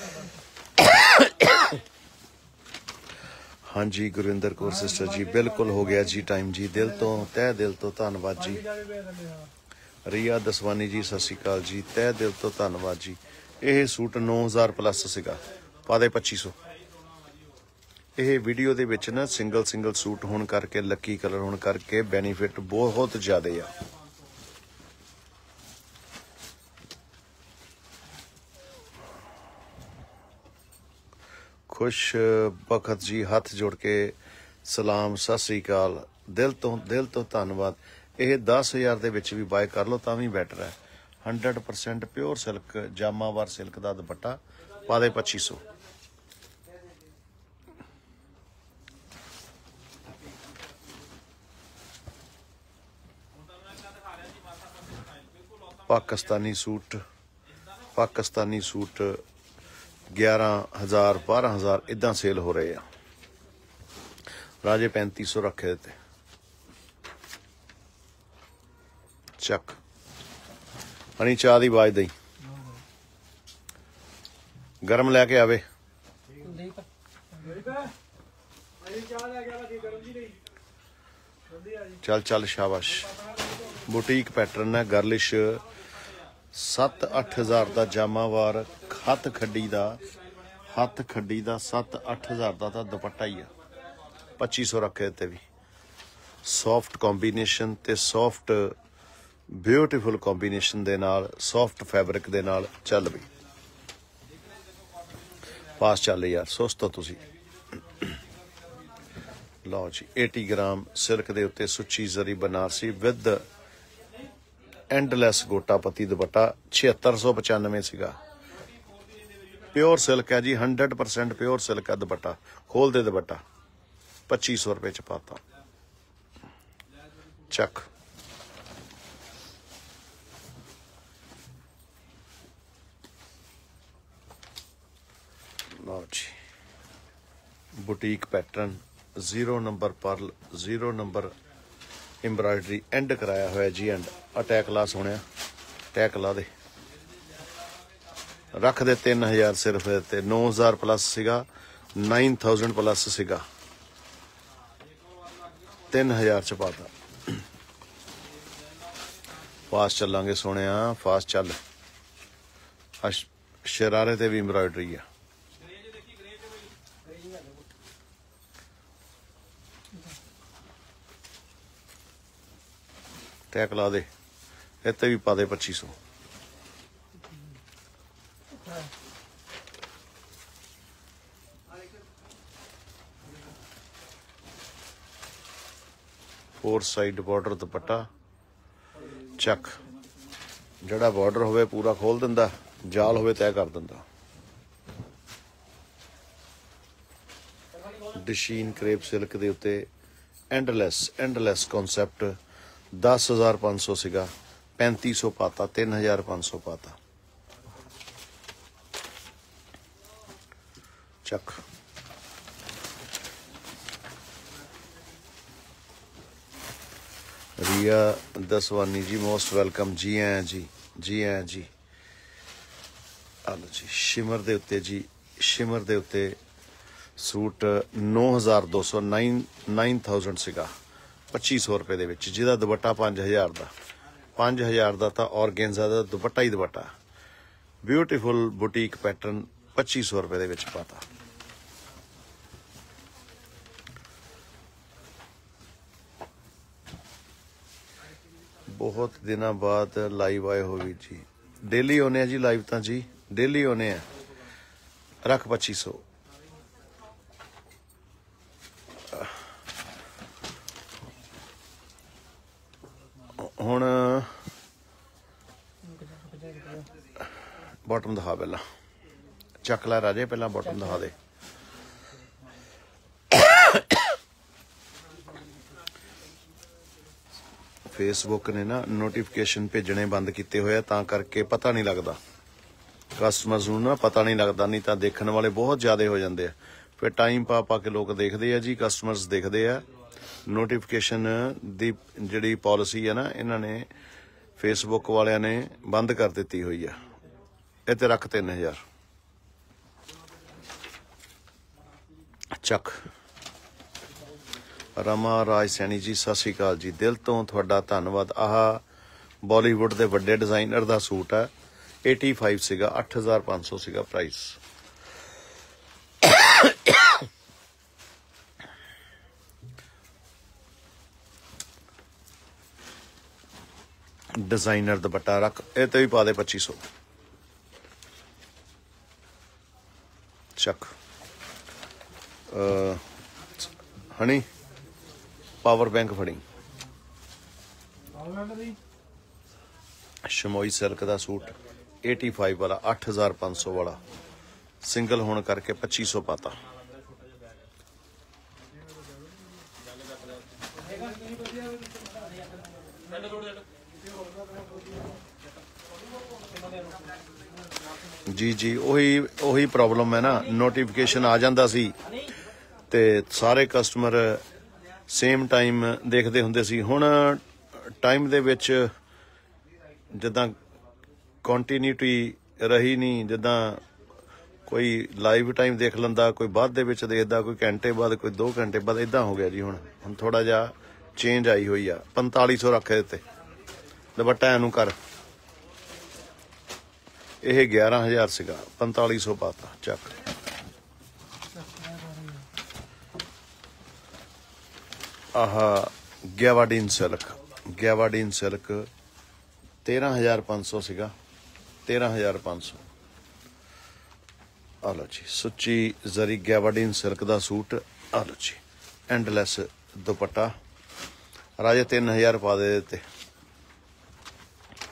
ਹਾਂਜੀ ਗੁਰਵਿੰਦਰ ਕੌਰ ਸਿਸਟਰ ਜੀ, ਬਿਲਕੁਲ ਹੋ ਗਿਆ ਜੀ ਟਾਈਮ ਜੀ। ਦਿਲ ਤੋਂ, ਤਹਿ ਦਿਲ ਤੋਂ ਧੰਨਵਾਦ ਜੀ। ਰੀਆ ਦਸਵਾਨੀ ਜੀ, ਸਤਿ ਸ਼੍ਰੀ ਅਕਾਲ ਜੀ, ਤਹਿ ਦਿਲ ਤੋਂ ਧੰਨਵਾਦ ਜੀ। ਇਹ ਸੂਟ ਨੌ ਹਜ਼ਾਰ ਪਲੱਸ ਸੀਗਾ, ਪਾ ਦੇ ਪੱਚੀ ਸੌ। ਇਹ ਵੀਡੀਓ ਦੇ ਵਿੱਚ ਨਾ ਸਿੰਗਲ ਸਿੰਗਲ ਸੂਟ ਹੋਣ ਕਰਕੇ, ਲੱਕੀ ਕਲਰ ਹੋਣ ਕਰਕੇ ਬੈਨੀਫਿਟ ਬਹੁਤ ਜ਼ਿਆਦਾ ਆ। ਖੁਸ਼ ਬਖਤ ਜੀ, ਹੱਥ ਜੋੜ ਕੇ ਸਲਾਮ, ਸਤਿ ਸ੍ਰੀ ਅਕਾਲ, ਦਿਲ ਤੋਂ ਦਿਲ ਤੋਂ ਧੰਨਵਾਦ। ਇਹ ਦਸ ਹਜ਼ਾਰ ਦੇ ਵਿੱਚ ਵੀ ਬਾਏ ਕਰ ਲਓ ਤਾਂ ਵੀ ਬੈਟਰ ਹੈ। Hundred percent pure silk, jamawar silk ਦਾ ਦੁਪੱਟਾ, ਪਾ ਦੇ ਪੱਚੀ ਸੌ। पाकिस्तानी सूट, पाकिस्तानी सूट ग्यारह हज़ार बारह हज़ार इदा सेल हो रहे हैं। राजे पैंती सौ रखे थे। चक हनी चाह की आवाज दई, गरम लैके आवे। चल चल शाबाश। बुटीक पैटर्न है, गर्लिश। सत्त अठ हज़ार का जामावार हथ खड्डी का, हथ खड्डी का सत्त अठ हज़ार का तो दुपट्टा ही है। पच्ची सौ रखे ते भी। सॉफ्ट कॉम्बीनेशन ते सॉफ्ट ब्यूटीफुल कॉम्बीनेशन दे नाल, सॉफ्ट फैब्रिक दे नाल चल भी पास चल यार। सोचतो तुसी लो जी। अस्सी ग्राम सिल्क दे उत्ते सुच्ची जरी बनारसी विद एंडलैस गोटापति दुपट्टा छिहत्तर सौ पचानवे सीगा। प्योर सिल्क है जी, हंड्रड परसेंट प्योर सिल्क है दुपट्टा। खोल दे दुपट्टा, पच्ची सौ रुपये च पाता। चक लो जी, boutique pattern, zero number pearl, zero number embroidery and कराया हुआ जी। एंड अटैक ला सोने, टैक ला दे, रख दे तीन हज़ार सिर्फ। ते नौ हज़ार प्लस सीगा, नाइन थाउजेंड प्लस सीगा, तीन हज़ार च पाता। फास्ट चलांगे सोने, फास्ट चल। शरारे ते भी एम्ब्रॉयडरी है। टैक ला दे, इत्ते भी पा दे पच्ची सौ। फोर साइड बॉर्डर दुपट्टा, चक। जड़ा बॉर्डर होवे पूरा खोल दिंदा, जाल होवे तय कर दिंदा। डशीन क्रेप सिल्क दे उत्ते एंडलैस एंडलैस कॉन्सैप्ट दस हज़ार पाँच सौ सीगा, पैंती सौ पाता, तीन हज़ार पाँच सौ पाता। चक रिया दसवानी जी, मोस्ट वेलकम। जी हैं जी, जी हैं जी। आलो जी, शिमर दे उत्ते जी, शिमर दे उत्ते सूट नौ हज़ार दो सौ नाइन नाइन थाउजेंड सीगा, पच्ची सौ रुपये दे विच, जिहदा दुपट्टा पाँच हज़ार दा, पाँच हज़ार दा तां ऑर्गेन्जा दा दुपट्टा ही दुपट्टा। ब्यूटीफुल बुटीक पैटर्न पच्ची सौ रुपये दे विच पाता। बहुत दिनों बाद लाइव आए हो भी जी। डेली होने जी लाइव, तो जी डेली होने हैं। रख पच्ची सौ। हुण बॉटम दिखा पहला, चक ला राजे, पहला बॉटम दिखा दे। फेसबुक ने ना नोटिफिकेशन भेजने बंद किए हुए, तां करके पता नहीं लगता कस्टमर्स नूं ना, पता नहीं लगता। नहीं तो देखने वाले बहुत ज़्यादा हो जाते हैं, फिर टाइम पा पा के लोग देखते हैं जी, कस्टमर्स देखते हैं। नोटिफिकेशन दी जिहड़ी पॉलिसी है ना, इन्होंने फेसबुक वालियां ने बंद कर दी हुई है। इत्ते रख तीन हज़ार। चक रमा राज सैनी जी, सत श्री अकाल जी, दिल तो तुहाडा धन्नवाद। आह बॉलीवुड के वड्डे डिजाइनर का सूट है, एटी फाइव सीगा, अठ हज़ार पाँच सौ सीगा प्राइस। डिजाइनर दुपट्टा रख, ये तो भी पा दे पच्ची सौ। चक हनी पावर बैंक फड़ी। शमोई सिल्क का सूट एटी फाइव वाला, अठ हज़ार पाँच सौ वाला, सिंगल होने करके पच्ची सौ पाता। जी जी, उही उही प्रॉब्लम है ना, नोटिफिकेशन आ जाता सी ते सारे कस्टमर सेम टाइम देखते होंदे सी। हुण टाइम दे विच जिद्दां कंटिन्यूटी रही नहीं, जिद्दां कोई लाइव टाइम देख लैंदा, कोई बाद दे विच देखदा, कोई घंटे बाद, कोई दो घंटे बाद, इदां हो गया जी। हुण हुण थोड़ा जिहा चेंज आई हुई आ। पंताली सौ रख दिते दुपट्टा, इनू कर, यह ग्यारह हज़ार सीगा, पंताली सौ पाता। चक आह गैवाडीन सिल्क, गैवाडीन सिल्क तेरह हज़ार पाँच सौ सीगा, तेरह हज़ार पाँच सौ। आ लो जी, सुच्ची जरी गैवाडीन सिल्क का सूट। आ लो जी, एंडलैस दुपट्टा, राजे तीन हज़ार पा दे देते।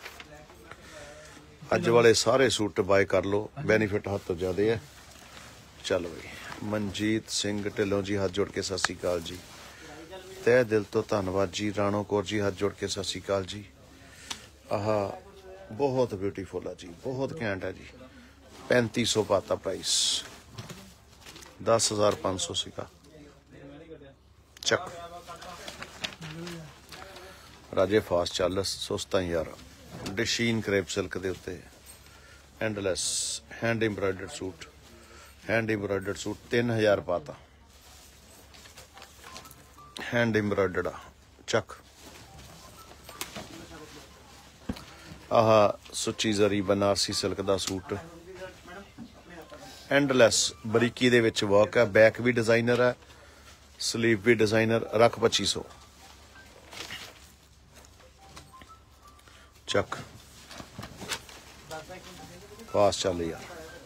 अज वाले सारे सूट बाय कर लो, बेनीफिट हद तो ज़्यादा है। चल बई मनजीत सिंह ढिल्लों जी हाथ जोड़ के सत श्री अकाल जी, तह दिल तो धन्नवाद जी। राणो कौर जी हाथ जोड़ के सत श्री अकाल जी। आह बहुत ब्यूटीफुल है जी, बहुत घैंट है जी। पैंती सौ पाता प्राइस, दस हज़ार पाँच सौ सीगा। चक राजे फास्ट चल सुस्ता यार। डशीन क्रेप सिल्क के उत्ते endless hand embroidered suit, hand embroidered suit तीन हज़ार पाता, हैंड एम्ब्रॉयडर्ड आ। चक आह सुची जरी बनारसी सिल्क का सूट एंडलैस बरीकी दे विच वर्क है। बैक भी डिजाइनर है, स्लीव भी डिजाइनर। रख पच्ची सौ। चक पास चल यार।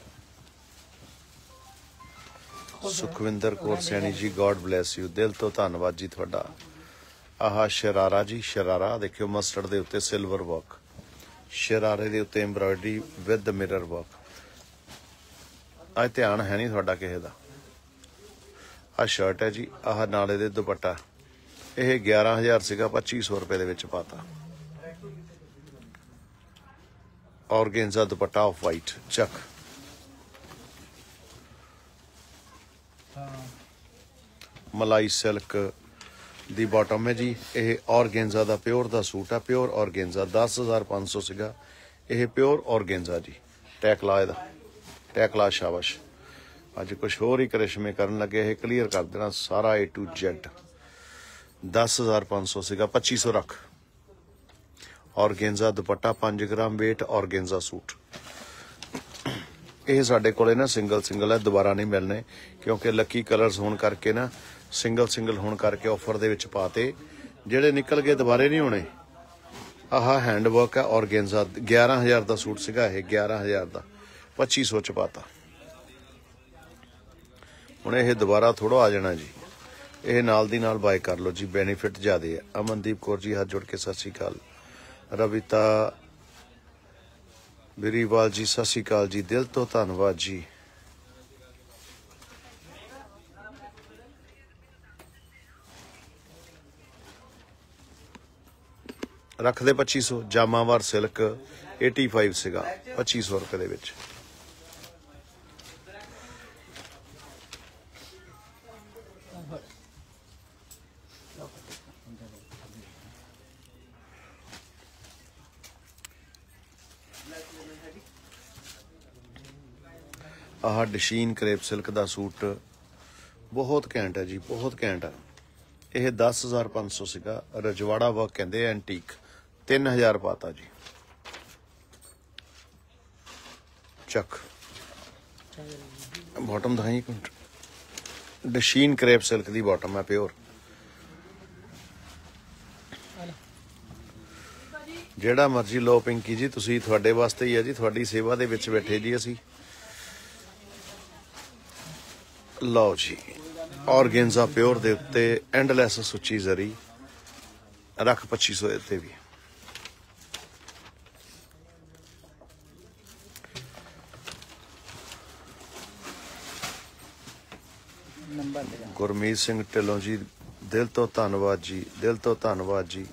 Sukhwinder Kaur Saini ji God bless you, दिल तो धन्नवाद जी थोड़ा। आह शरारा जी, शरारा देखियो मस्टर्ड दे उत्ते सिल्वर वर्क, शरारे दे उत्ते एम्ब्रॉयडरी विद मिरर वर्क। अज ध्यान है नहीं थोड़ा किसी का। आ शर्ट है जी, आह नाले दे दुपट्टा। यह ग्यारह हज़ार सीगा, पच्ची सौ रुपए दे विच पाता। Organza dupatta off white. चक मलाई सिल्क दी बॉटम है जी। यह ऑर्गेन्जा दा प्योर दा सूट है, प्योर ऑर्गेन्जा। दस हज़ार पाँच सौ सीगा। यह प्योर ऑर्गेन्जा जी। टैकला इहदा, टैकला शाबाश। अज कुछ होर ही करिश्मे करन लगे, यह क्लीयर कर देना सारा ए टू जेड। दस हज़ार पाँच सौ सीगा, पच्ची सौ रख। ऑर्गेन्जा दुपट्टा पाँच ग्राम वेट, ऑर्गेन्जा सूट। यह साडे कोले ना सिंगल सिंगल है, दोबारा नहीं मिलने क्योंकि लकी कलर्स होने करके ना सिंगल सिंगल होने करके ऑफर दे विच पाते, जेड़े निकल गए दोबारे नहीं होने। आह हैंड वर्क है ऑर्गेन्जा, ग्यारह हज़ार का सूट सीगा यह, ग्यारह हज़ार का पच्ची सौ च पाता। हुण यह दोबारा थोड़ा आ जाना जी, यह नाल दी नाल बाय कर लो जी, बेनीफिट ज़्यादा है। अमनदीप कौर जी हाथ जोड़ के सत श्री अकाल। रविता बिरीवाल जी सत श्री अकाल जी, दिल तो धन्नवाद जी। रख दे पच्ची सौ। जामावार सिल्क एटी फाइव सीगा, पच्ची सौ रुपए दे विच। आह डशीन क्रेप सिल्क का सूट बहुत घैंट है जी, बहुत घैंट है। यह दस हज़ार पाँच सौ सीगा। रजवाड़ा वर्क कहते हैं, एंटीक। तीन हज़ार पाता जी। चक बॉटम दिखाई एक मिनट। डशीन क्रेप सिल्क की बॉटम है, प्योर। जेड़ा मर्जी लो पिंकी जी, तुसी थोड़े वास्ते ही है जी, थोड़ी सेवा दे विच बैठे जी असी। लो जी ऑर्गेन्जा प्योर दे उत्ते एंडलैस सुची जरी। रख पच्ची सौ इत्ते भी। गुरमीत सिंह ढिल्लों जी, दिल तो धन्नवाद जी, दिल तो धन्नवाद जी।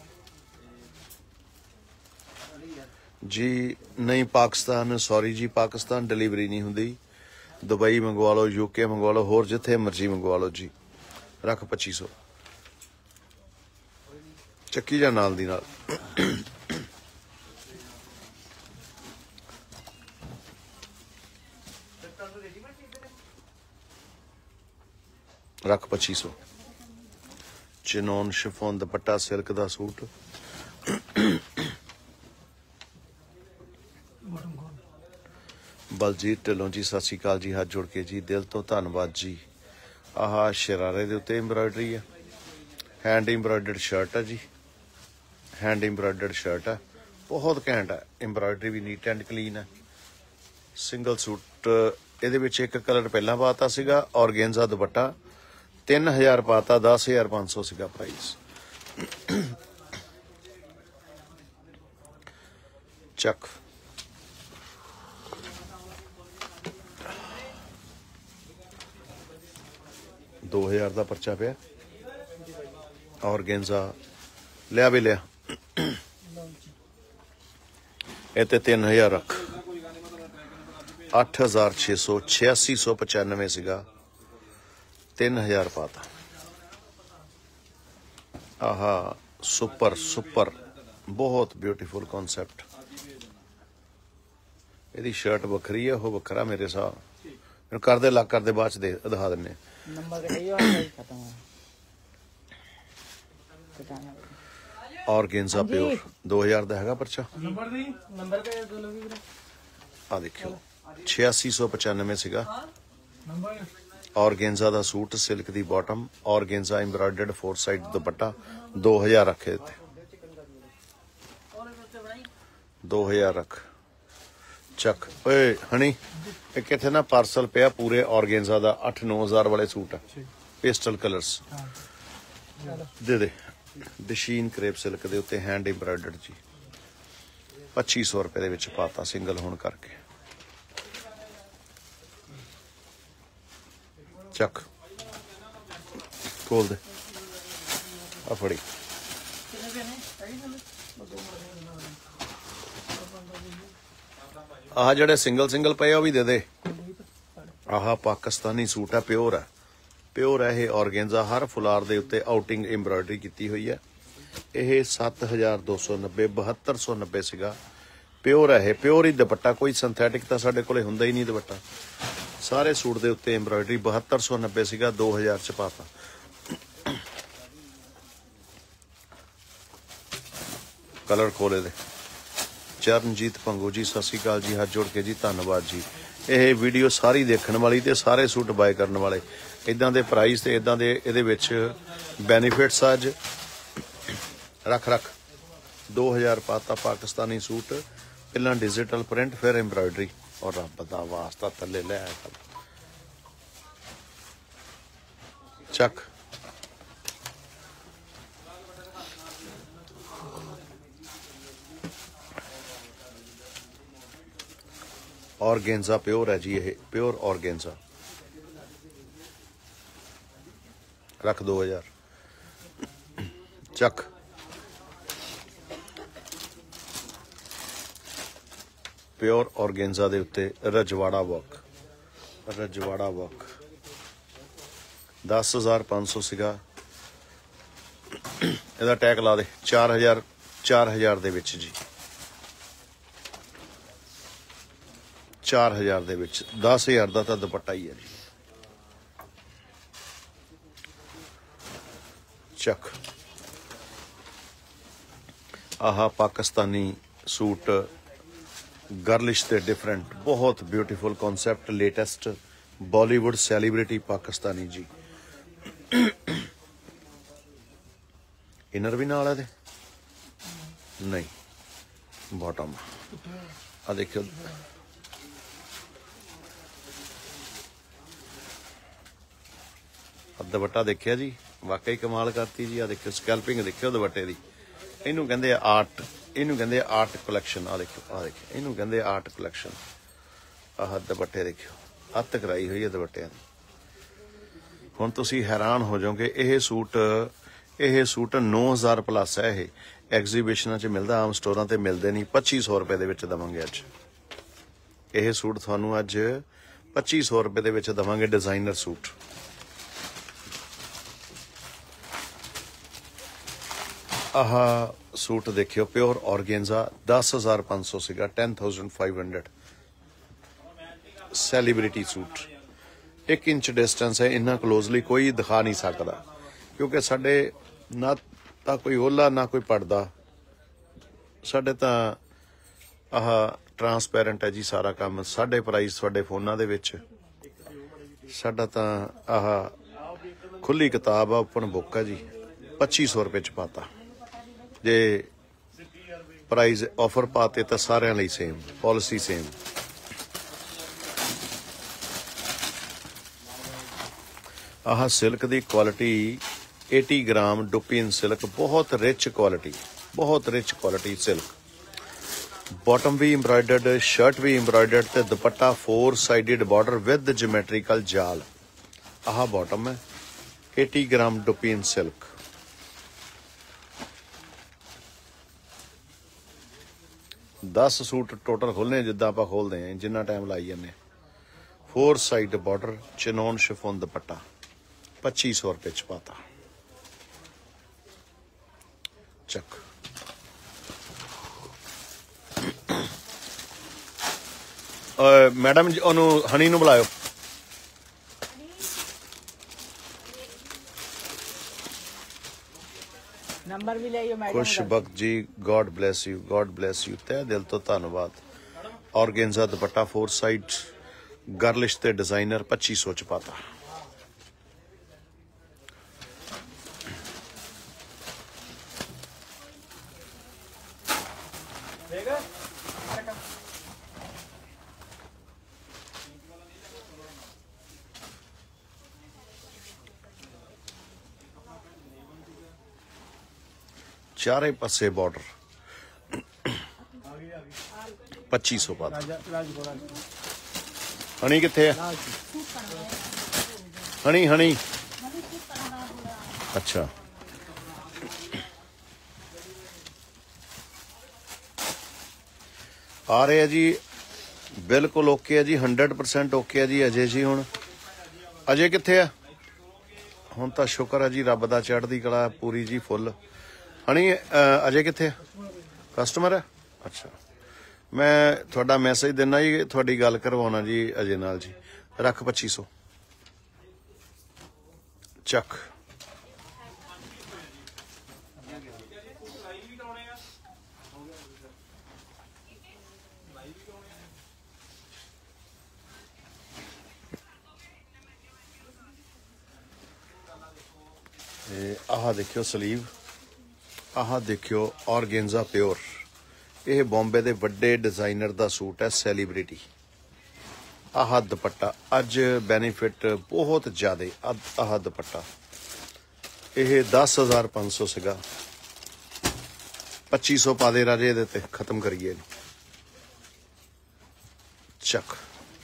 जी नहीं पाकिस्तान, सॉरी जी, पाकिस्तान डिलीवरी नहीं हुंदी। दुबई मंगवा लो, यूके मंगवा लो, होर जिथे मर्जी मंगवा लो जी। रख पच्ची सौ। चक्की जा नाल दी नाल। रख पच्ची सौ। चिनोन शिफोन दुपट्टा सिल्क का सूट। बलजीत ढिल्लों जी सत श्री अकाल जी, हाथ जोड़ के जी, दिल तो धन्नवाद जी। आह शरारे दे उत्ते एम्ब्रॉयडरी है, हैंड एम्ब्रॉयडर्ड शर्ट है जी, हैंड एम्ब्रॉयडर्ड शर्ट है, बहुत घैंट है। एम्ब्रॉयडरी भी नीट एंड क्लीन है। सिंगल सूट ये एक कलर पहला पाता सीगा। ऑर्गेन्जा दुपट्टा तीन हज़ार पाता, दस हज़ार पाँच सौ सीगा प्राइस। चक दो हज़ार का परचा पिया ऑर्गेन्जा लिया भी लिया इतने तीन हज़ार रख अठ हज़ार छे सौ छियासी सौ पचानवे सीगा तीन हज़ार पाता आहा सुपर सुपर बहुत ब्यूटीफुल कॉन्सैप्ट ਇਹਦੀ शर्ट ਵੱਖਰੀ है वो ਵੱਖਰਾ मेरे हिसाब में कर दे लग कर दे बाद दे दिखा देने ऑर्गेन्जा प्योर दो हज़ार का हैगा परचा आ देखियो छियासी सौ पचानवे सीगा ऑर्गेन्जा का सूट सिल्क दी bottom organza embroidered four side dupatta दो हज़ार रखे थे दो हज़ार रख चक ओए हनी एक इतने ना पार्सल पिया पूरे ऑर्गेन्जा का अठ नौ हज़ार वाले सूट है पेस्टल कलर्स दे दे दशीन क्रेप सिल्क के उत्ते हैंड एम्ब्रॉयडर्ड जी पच्ची सौ रुपये के पाता सिंगल होने करके चक खोल दे आ फड़ी आह जड़े सिंगल सिंगल पे भी दे दे आह पाकिस्तानी सूट है प्योर है प्योर है ये ऑर्गेन्जा हर फुलार के उत्ते आउटिंग एम्ब्रॉयडरी की हुई है ये सत्त हज़ार दो सौ नब्बे बहत्तर सौ नब्बे सीगा प्योर है ये प्योर ही दुपट्टा कोई सिंथैटिक तो साढ़े कोले हुंदा ही नहीं दुपट्टा सारे सूट के उत्ते एम्ब्रॉयडरी बहत्तर सौ नब्बे सीगा दो हज़ार च पाता कलर खोले दे चरणजीत भंगू जी सत श्री अकाल जी हाथ जोड़ के जी धन्यवाद जी ये वीडियो सारी देखने वाली ते सारे सूट बाय करने वाले इदां दे प्राइस ते इदां दे इहदे विच बेनीफिट्स अज रख रख दो हज़ार पाता पाकिस्तानी सूट पहला डिजिटल प्रिंट फिर एम्ब्रॉयडरी और रब दा वास्ता थले ले आया चक ऑर्गेन्जा प्योर है जी ये प्योर ऑर्गेन्जा रख दो हज़ार चक प्योर ऑर्गेन्जा दे उत्ते रजवाड़ा वर्क रजवाड़ा वर्क दस हज़ार पाँच सौ सीगा इहदा टैग ला दे चार हज़ार चार हज़ार दे विच जी चार हज़ार दे विच दस हज़ार का तो दुपट्टा ही है जी चक आहा पाकिस्तानी सूट गर्लिश ते डिफरेंट बहुत beautiful concept latest Bollywood celebrity Pakistani जी इनर भी नाल है नहीं बॉटम आ देखियो दुपट्टा देखिया जी वाकई कमाल करती जी आ देखियो स्कैल्पिंग देखियो दुपट्टे की इनू कहंदे आर्ट इनू कहंदे आर्ट कलैक्शन आ देखियो आ देखियो इनू कहंदे आर्ट कलैक्शन आह दुपट्टे देखियो हत्थ कराई हुई है दुपट्टियां हुण तुसीं हैरान हो जाओगे ये सूट ये सूट नौ हज़ार प्लस है ये एग्जीबिशनां च मिलदा आम स्टोरां ते मिलदे नहीं पच्ची सौ रुपए दे विच देवांगे अज ये सूट तुहानूं अज पच्ची सौ रुपए दे विच देवांगे डिजाइनर सूट आह सूट देखियो प्योर ऑर्गेन्जा दस हज़ार पाँच सौ सीगा ten thousand five hundred celebrity suit एक इंच डिस्टेंस है इन्ना क्लोजली कोई दिखा नहीं सकता क्योंकि साडे ना तो कोई ओला ना कोई पड़दा साडे तां आह ट्रांसपेरेंट है जी सारा काम साडे प्राइस तुहाडे फोनां दे विच साडा तां आह खुली किताब आ ओपन बुक है जी पच्ची सौ रुपये च पाता जे प्राइस ऑफर पाते तो सारे लिए सेम पॉलिसी सेम आह सिल्क की क्वालिटी अस्सी ग्राम डुपियन सिल्क बहुत रिच क्वालिटी बहुत रिच क्वालिटी सिल्क बॉटम भी एम्ब्रॉयडर्ड शर्ट भी एम्ब्रॉयडर्ड ते dupatta four sided border with geometrical जाल आह बॉटम है अस्सी ग्राम डुपीन सिल्क। दस सूट टोटल खोलने जिद्दां आपां खोलदे हैं, जिन्ना टाइम लाई जन्ने। Four side border, chinon chiffon dupatta, पच्ची सौ रुपये च पाता। चक मैडम जी ओनू हनी नू बुलायो। नंबर भी ले madam. Khush Bakht ji, God bless you, God bless you, तह दिल तो धन्नवाद। Organza dupatta four side, girlish ते डिजाइनर, पच्ची सौ च पाता। चारे पासे बॉर्डर, पच्ची सौ पाता। हनी किथे है? हनी हनी अच्छा, आ रहे है जी, बिल्कुल ओके है जी, हंड्रेड परसेंट ओके है जी। अजय जी हुण अजय किथे है? हुण तां शुक्र है जी, रब दा चढ़दी कला पूरी जी फुल। हनी अजय किथे है? कस्टमर है? अच्छा, मैं थोड़ा मैसेज देना जी, थोड़ी गल करवाना जी अजय नाल जी। रख पच्ची सौ। चक आह देखियो सलीव, आह देखियो ऑर्गेन्जा प्योर। यह बॉम्बे दे वड्डे डिजाइनर दा सूट है, सैलीब्रिटी। आह दुपट्टा अज बेनीफिट बहुत ज्यादा। आह दुपट्टा यह दस हजार पाँच सौ सीगा, पच्ची सौ पा दे राजे, ये खत्म करिए। चक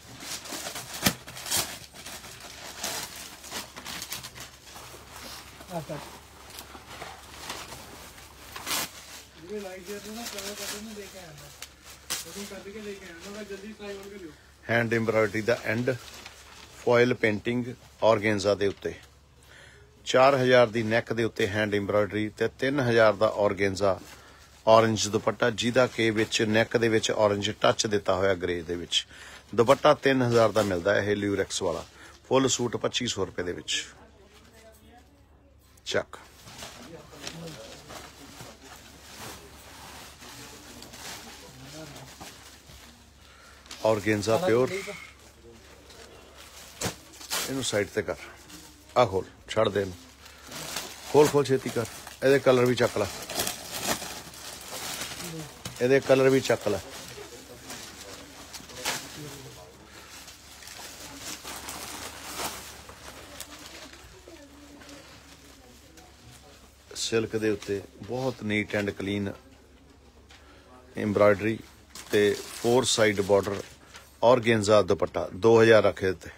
हैंड एम्ब्रॉयडरी दा एंड, फॉयल पेंटिंग ऑर्गेन्जा दे उत्ते। चार हजार दी नैक दे उत्ते हैंड एम्ब्रॉयडरी ते तीन हजार दा ऑर्गेन्जा ऑरेंज दुपट्टा, जिहदा के विच नैक दे विच ऑरेंज टच दिता होया ग्रे दे विच। दुपट्टा तीन हजार दा मिलदा है, ल्यूरेक्स वाला। फुल सूट पच्ची सौ रुपए दे विच। चक ऑर्गेन्जा प्योर, इनू साइड ते कर। आ खोल, छड़ दे, खोल खोल छेती कर। ਇਹਦੇ कलर भी चक ला, ਇਹਦੇ कलर भी चक ला। सिल्क दे उत्ते बहुत नीट एंड क्लीन एम्ब्रॉयडरी ते four side border, organza dupatta दो हजार रखे थे।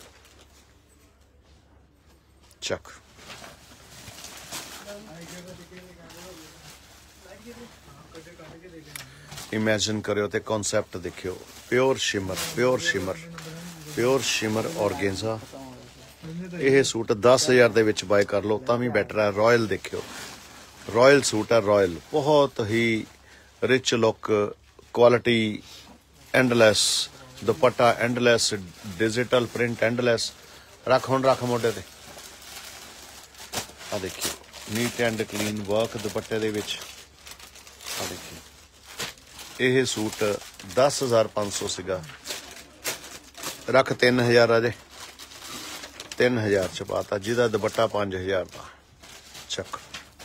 चक इमेजिन करो ते कॉन्सेप्ट देखियो। Pure shimmer, pure shimmer, pure shimmer organza. यह सूट दस हजार दे विच बाय कर लो तां भी बैटर है। रॉयल देखियो, रॉयल सूट है, रॉयल, बहुत ही rich look, quality endless, dupatta endless, digital print endless. रख हुण रख मोढे ते। आ देखियो नीट एंड क्लीन वर्क दुपट्टे दे विच। आ देखियो यह सूट दस हजार पाँच सौ सीगा, रख तीन हजार अजे, तीन हजार च पाता, जिहदा दुपट्टा पांच हजार का। चक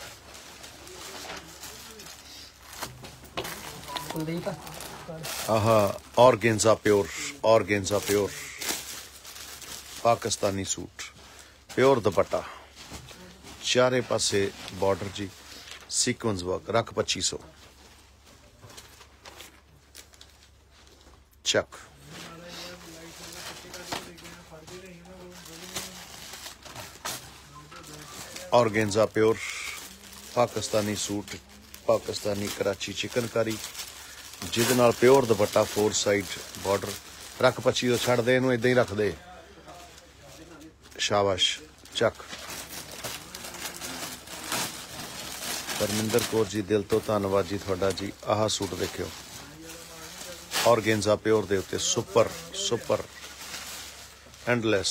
आहा organza pure, organza pure Pakistani suit, pure dupatta, चारे पासे बॉर्डर जी, सीक्वेंस वर्क। रख पच्ची सौ। चक organza pure Pakistani suit, Pakistani Karachi chikankari जिहदे नाल pure dupatta, four side border. रख पच्ची तो छड़ दे, इनू इदां ही रख दे, शाबाश चक। परमिंदर कौर जी दिल तो धन्नवाद जी तुहाडा जी। आह सूट देखियो ऑर्गेन्जा प्योर दे उत्ते super super endless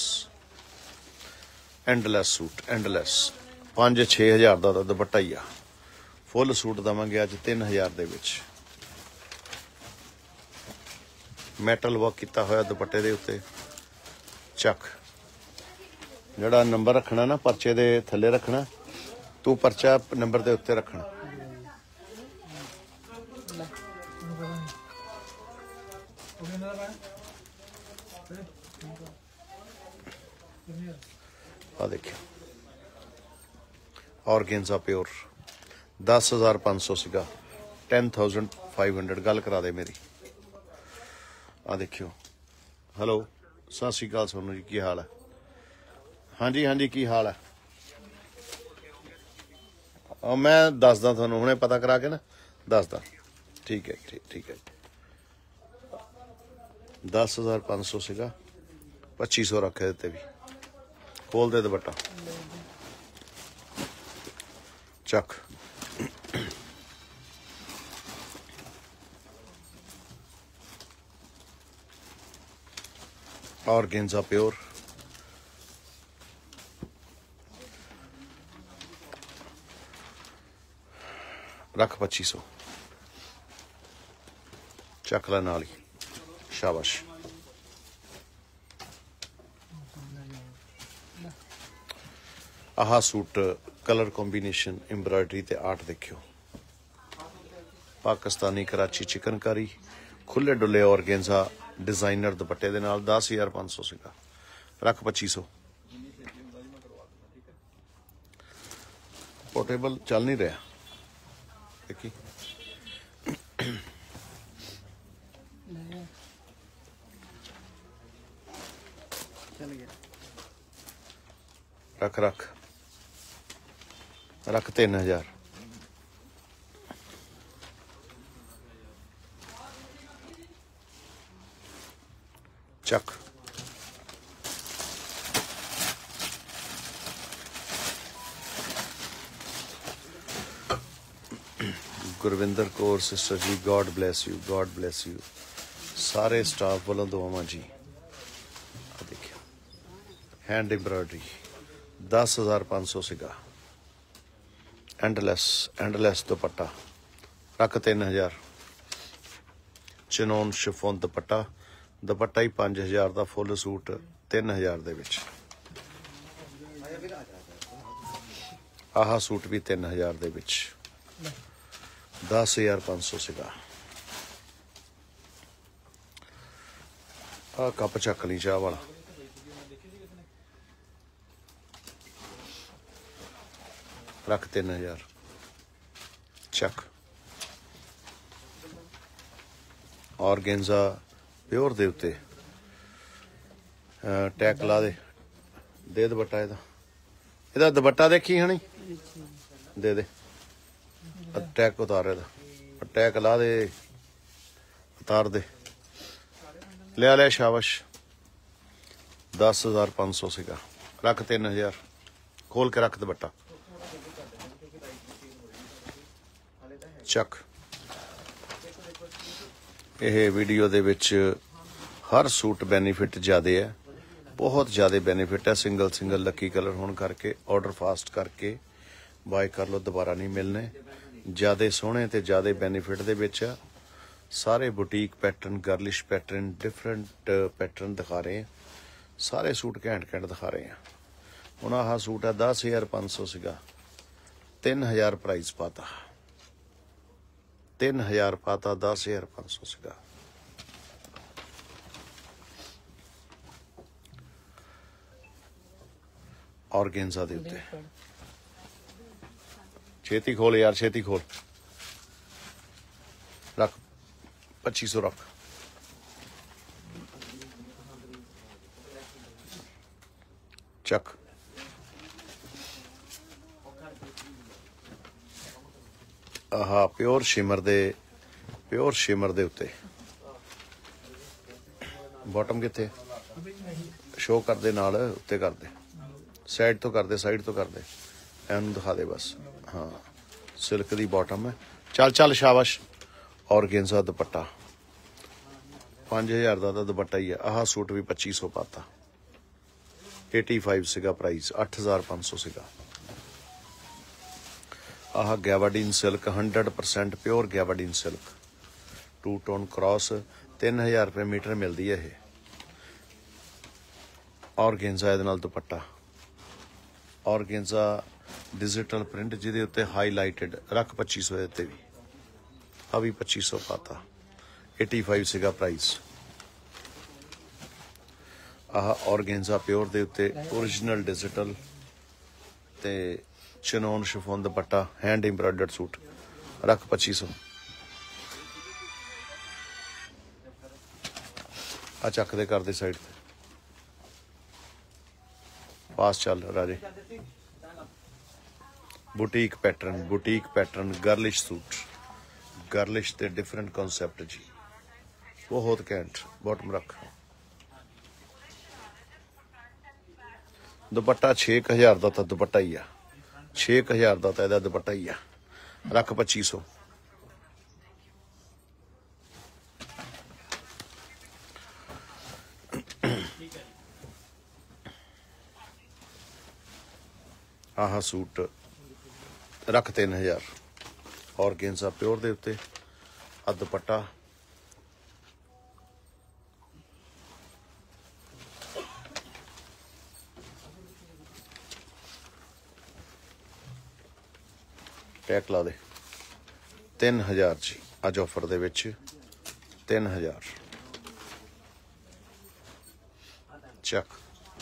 endless suit endless. पाँच छे हज़ार का दुपट्टा ही आ। फुल सूट देवांगे अज तीन हज़ार दे विच। मैटल वर्क किया होया दुपट्टे दे उत्ते चक। जिहड़ा नंबर रखना ना परचे दे थल्ले रखना, तू परचा नंबर दे उत्ते रखना। आ देखियो ऑर्गेन्जा प्योर दस हज़ार पाँच सौ सीगा, टेन थाउजेंड फाइव हंड्रेड। गल करा दे मेरी। आ देखियो हेलो सत श्री अकाल सोनू जी, की हाल है? हाँ जी हाँ जी, की हाल है? आ, मैं दसदा थानू हुणे पता करा के ना दसदा। ठीक है ठीक ठीक है। दस हज़ार पाँच सौ सीगा, पच्ची सौ रखे देते भी। खोल दे दुपट्टा चक। ऑर्गेन्जा प्योर रख पच्ची सौ चक ला नाल ही, शाबाश। आह सूट कलर कॉम्बीनेशन एम्ब्रॉयडरी ते आर्ट देखियो, पाकिस्तानी कराची चिकनकारी खुले डुले ऑर्गेन्जा डिजाइनर दुपट्टे दे नाल दस हज़ार पाँच सौ सीगा, रख पच्ची सौ। पोर्टेबल चल नहीं रहा देखी। रख रख रख तीन हजार। चक Gurvinder Kaur sister ji, God bless you, God bless you. सारे स्टाफ वालों दुआवां जी। देखिए हैंड एम्ब्रॉयडरी दस हज़ार पाँच सौ सीगा, एंडलैस एंडलैस दुपट्टा, रख तीन हज़ार। चिनोन शिफोन दुपट्टा, दुपट्टा ही पाँच हज़ार का, फुल सूट तीन हज़ार दे विच। आह सूट भी तीन हज़ार दे विच, दस हज़ार पाँच सौ सीगा। आ कप चक ली चाह वाला, रख तीन हज़ार चक। ऑर्गेन्जा प्योर दे उत्ते टैक ला दे, दे दुपट्टा ਇਹਦਾ ਇਹਦਾ दुपट्टा देखी हनी दे दे। टैक उतार ਇਹਦਾ, टैक ला दे, उतार दे, लिया लिया, शाबाश। दस हज़ार पाँच सौ सीगा, रख तीन हज़ार। खोल के रख दुपट्टा चक। यह वीडियो दे विच हर सूट बेनीफिट ज़्यादा है, बहुत ज़्यादा बेनीफिट है। सिंगल सिंगल लकी कलर होने करके ऑर्डर फास्ट करके बाय कर लो, दोबारा नहीं मिलने। ज़्यादा सोहने ते ज़्यादा बेनीफिट दे विच सारे boutique pattern, girlish pattern, different pattern दिखा रहे हैं। सारे सूट घैंट घैंट दिखा रहे हैं। हुण आह सूट है दस हज़ार पाँच सौ सीगा, तीन हज़ार प्राइस पाता, तीन हज़ार पाता, दस हज़ार पाँच सौ सीगा। ऑर्गेन्जा दे उत्ते छेती खोल यार, छेती खोल, रख पच्ची सौ रख। चक आह प्योर शिमर दे प्योर शिमर दे उत्ते बॉटम कित्थे शो कर दे नाल उत्ते कर दे साइड तो कर दे साइड तो कर दे एनू दिखा दे बस हाँ सिल्क दी बॉटम है चल चल शाबाश ऑर्गेन्जा दुपट्टा पाँच हज़ार का तो दुपट्टा ही है आह सूट भी पच्ची सौ पाता एटी फाइव सीगा प्राइस अठ हज़ार पाँच सौ सीगा आह gabardine silk hundred percent pure gabardine silk two tone cross तीन हज़ार रुपये मीटर मिलती है ये ऑर्गेन्जा इहदे नाल दुपट्टा ऑर्गेन्जा डिजिटल प्रिंट जिहदे उत्ते हाईलाइटेड रख पच्ची सौ उत्ते भी आ भी पच्ची सौ पाता एटी फाइव सीगा प्राइस आह ऑर्गेन्जा प्योर दे उत्ते ओरिजिनल डिजिटल ते chinon chiffon dupatta hand embroidered suit रख पच्ची सौ आ चक दे कर दे साइड ते पास चल राजे boutique pattern boutique pattern girlish suit girlish ते डिफरेंट कॉन्सेप्ट जी बहुत कैंट बॉटम रख दुपट्टा छे हज़ार का तो दुपट्टा ही आ छे हज़ार का तो यदा दुपट्टा ही आ रख पच्ची सौ आह सूट रख तीन हज़ार ऑर्गेन्जा प्योर दे उत्ते आ दुपट्टा टैक ला दे तीन हज़ार जी अज ऑफर दे विच तीन हज़ार चक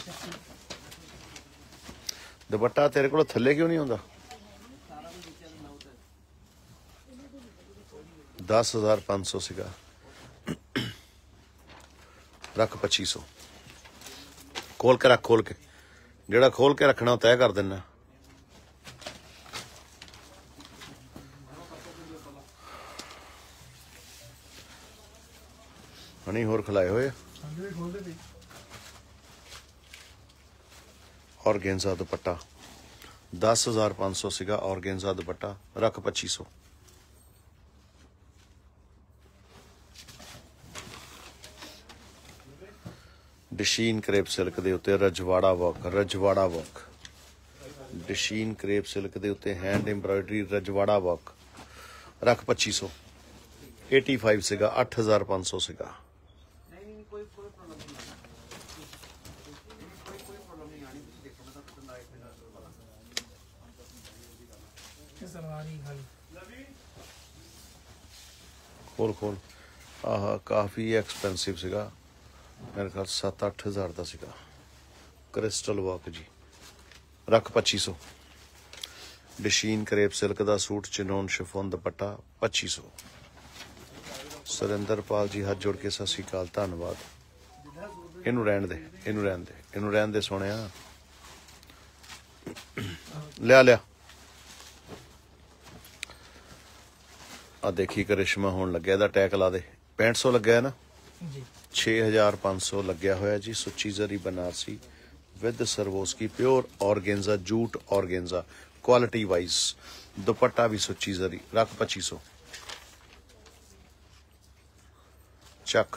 दुपट्टा तेरे को थले क्यों नहीं आंदा दस हज़ार पाँच सौ सीगा रख पच्ची सौ खोल के रख खोल के जेड़ा खोल के रखना तय कर देना हनी होर खिलाए हुए ऑर्गेन्जा दुपट्टा दस हज़ार पाँच सौ सीगा ऑर्गेन्जा दुपट्टा रख पच्ची सौ डशीन क्रेप सिल्क दे उत्ते रजवाड़ा वर्क रजवाड़ा वर्क डशीन क्रेप सिल्क दे उत्ते हैंड एम्ब्रॉयडरी रजवाड़ा वर्क रख पच्ची सौ एटी फाइव सीगा अठ हज़ार पाँच सौ सीगा खोल खोल आह काफ़ी एक्सपेंसिव सीगा मेरे ख्याल सत्त अठ हज़ार का सीगा क्रिस्टल वर्क जी रख पच्ची सौ डशीन क्रेप सिल्क का सूट चिनोन शिफोन दुपट्टा पच्ची सौ सुरिंदर पाल जी हाथ जोड़ के सत श्री अकाल धन्नवाद इनू रहन दे इनू रहन दे इनू रहन दे सोने लिया लिया आ देखी करिश्मा होने लगे इहदा टैक ला दे पैंठ सौ लग्या है ना छे हज़ार पाँच सौ लग्या होया जी सुच्ची zari Banarasi with Swarovski pure organza jute organza quality wise dupatta भी सुच्ची जरी रख पच्ची सौ चक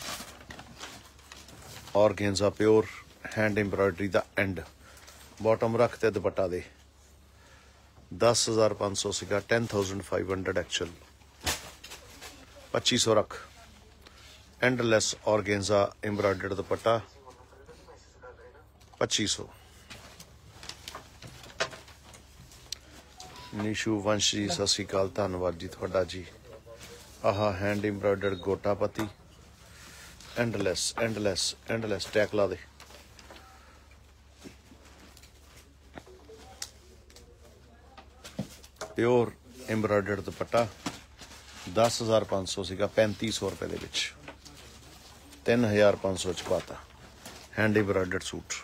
ऑर्गेन्जा प्योर हैंड एम्ब्रॉयडरी दा एंड बॉटम रख ते दुपट्टा दे दस हज़ार पाँच सौ सीगा ten thousand five hundred actual पच्ची सौ रख एंडलेस ऑर्गेन्जा एम्ब्रॉयडर्ड दुपट्टा पच्ची सौ नीशू वंश जी सत श्री अकाल धन्नवाद जी थोड़ा जी आह hand embroidered gota patti endless endless endless टैक ला दे प्योर एम्ब्रॉयडर्ड दुपट्टा दस हज़ार पाँच सौ सीगा पैंती सौ रुपए दे विच तीन हज़ार पाँच सौ च पाता हैंड एम्ब्रॉयडर्ड सूट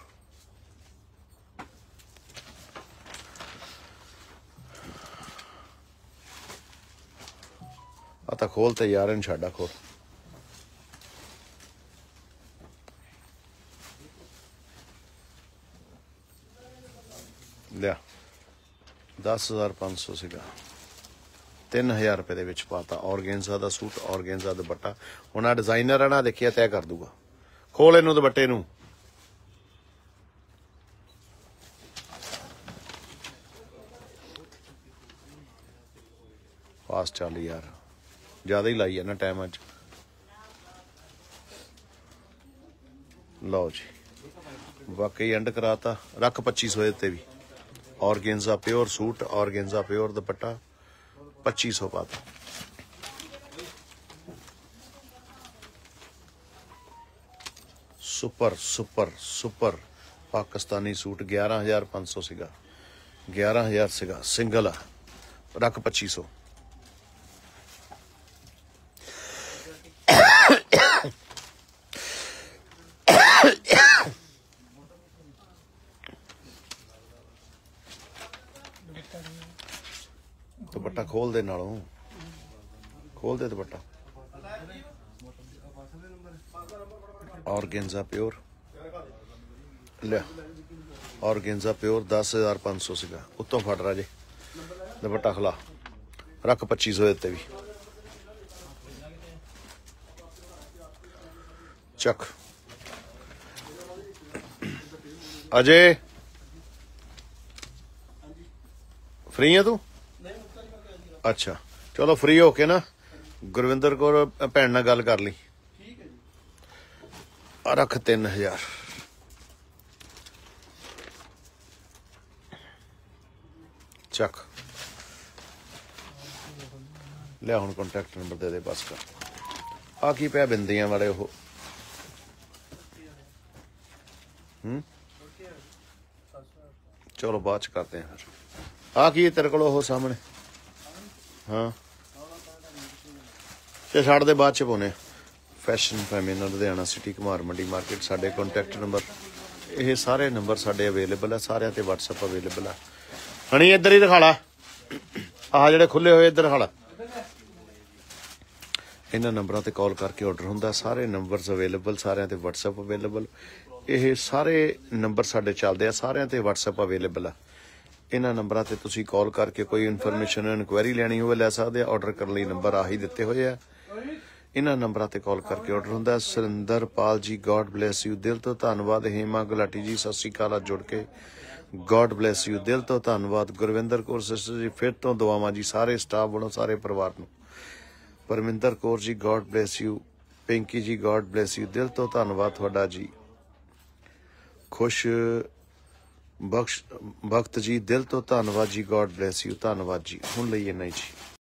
आ तां खोल ते यार इन छाड़ा खोल लिया दस हज़ार पाँच सौ सीगा तीन हज़ार रुपए दे विच पाता ऑर्गेन्जा दा सूट ऑर्गेन्जा दुपट्टा हुण आ डिजाइनर है ना देखिए तय कर दूगा खोल इनू दुपट्टे नू फास्ट चल यार ज्यादा ही लाई है ना टाइम अज लो जी वाकई एंड कराता रख पच्ची सौ उत्ते भी organza pure suit organza pure dupatta पच्ची सौ पाता super super super Pakistani suit ग्यारह हजार पाँच सौ सीगा ग्यारह हजार सीगा सिंगल आ रख पच्ची सौ दुपट्टा खोल दे नालों खोल दे दुपट्टा ऑर्गेन्जा प्योर लिया ऑर्गेन्जा प्योर दस हजार पाँच सौ सीगा उत्तों फट रहा जे दुपट्टा खिला रख पच्ची सौ उत्ते भी चक अजय फ्री है तू अच्छा चलो फ्री होके ना गुरविंदर कौर भैन नाल गल कर ली रख तीन हजार चक लिया हुण कॉन्टैक्ट नंबर दे दे बस कर आ की पिया बिंदियां वाले वो हम्म चलो बाद च करते हैं फिर आ की तेरे को सामने हाँ ते छड़ दे बाद च पाने fashion Femina Ludhiana city Kumar Mandi market साडे कॉन्टैक्ट नंबर ये सारे नंबर साडे अवेलेबल है सारे ते व्हाट्सएप अवेलेबल है हनी इधर ही दिखा ला आ जेडे खुले हुए इधर दिखा ला इन्हां नंबरां ते कॉल करके ऑर्डर हुंदा सारे नंबर्स अवेलेबल सारे ते व्हाट्सएप अवेलेबल ये सारे नंबर साडे चलदे आ सारे ते व्हाट्सएप अवेलेबल है इन्हां नंबरां ते तुसीं कॉल करके कोई इन्फॉर्मेशन इनक्वायरी लैनी होवे लै सकदे ऑर्डर करने लई नंबर आही दित्ते होए आ इन्हां नंबरां ते कॉल करके ऑर्डर हुंदा Surinder Pal ji God bless you दिल तो धन्नवाद हेमा गुलाटी जी सत श्री अकाल जुड़ के गॉड ब्लैस यू दिल तो धन्नवाद गुरविंदर कौर सिस्टर जी फिर तो दुआवां जी सारे स्टाफ वालों सारे परिवार नूं Parminder Kaur ji God bless you Pinky ji God bless you दिल तो धन्नवाद तुहाडा जी खुश बख्श भगत जी दिल तो धन्नवाद जी गॉड ब्लैस यू धन्नवाद जी हुण लईए नहीं जी।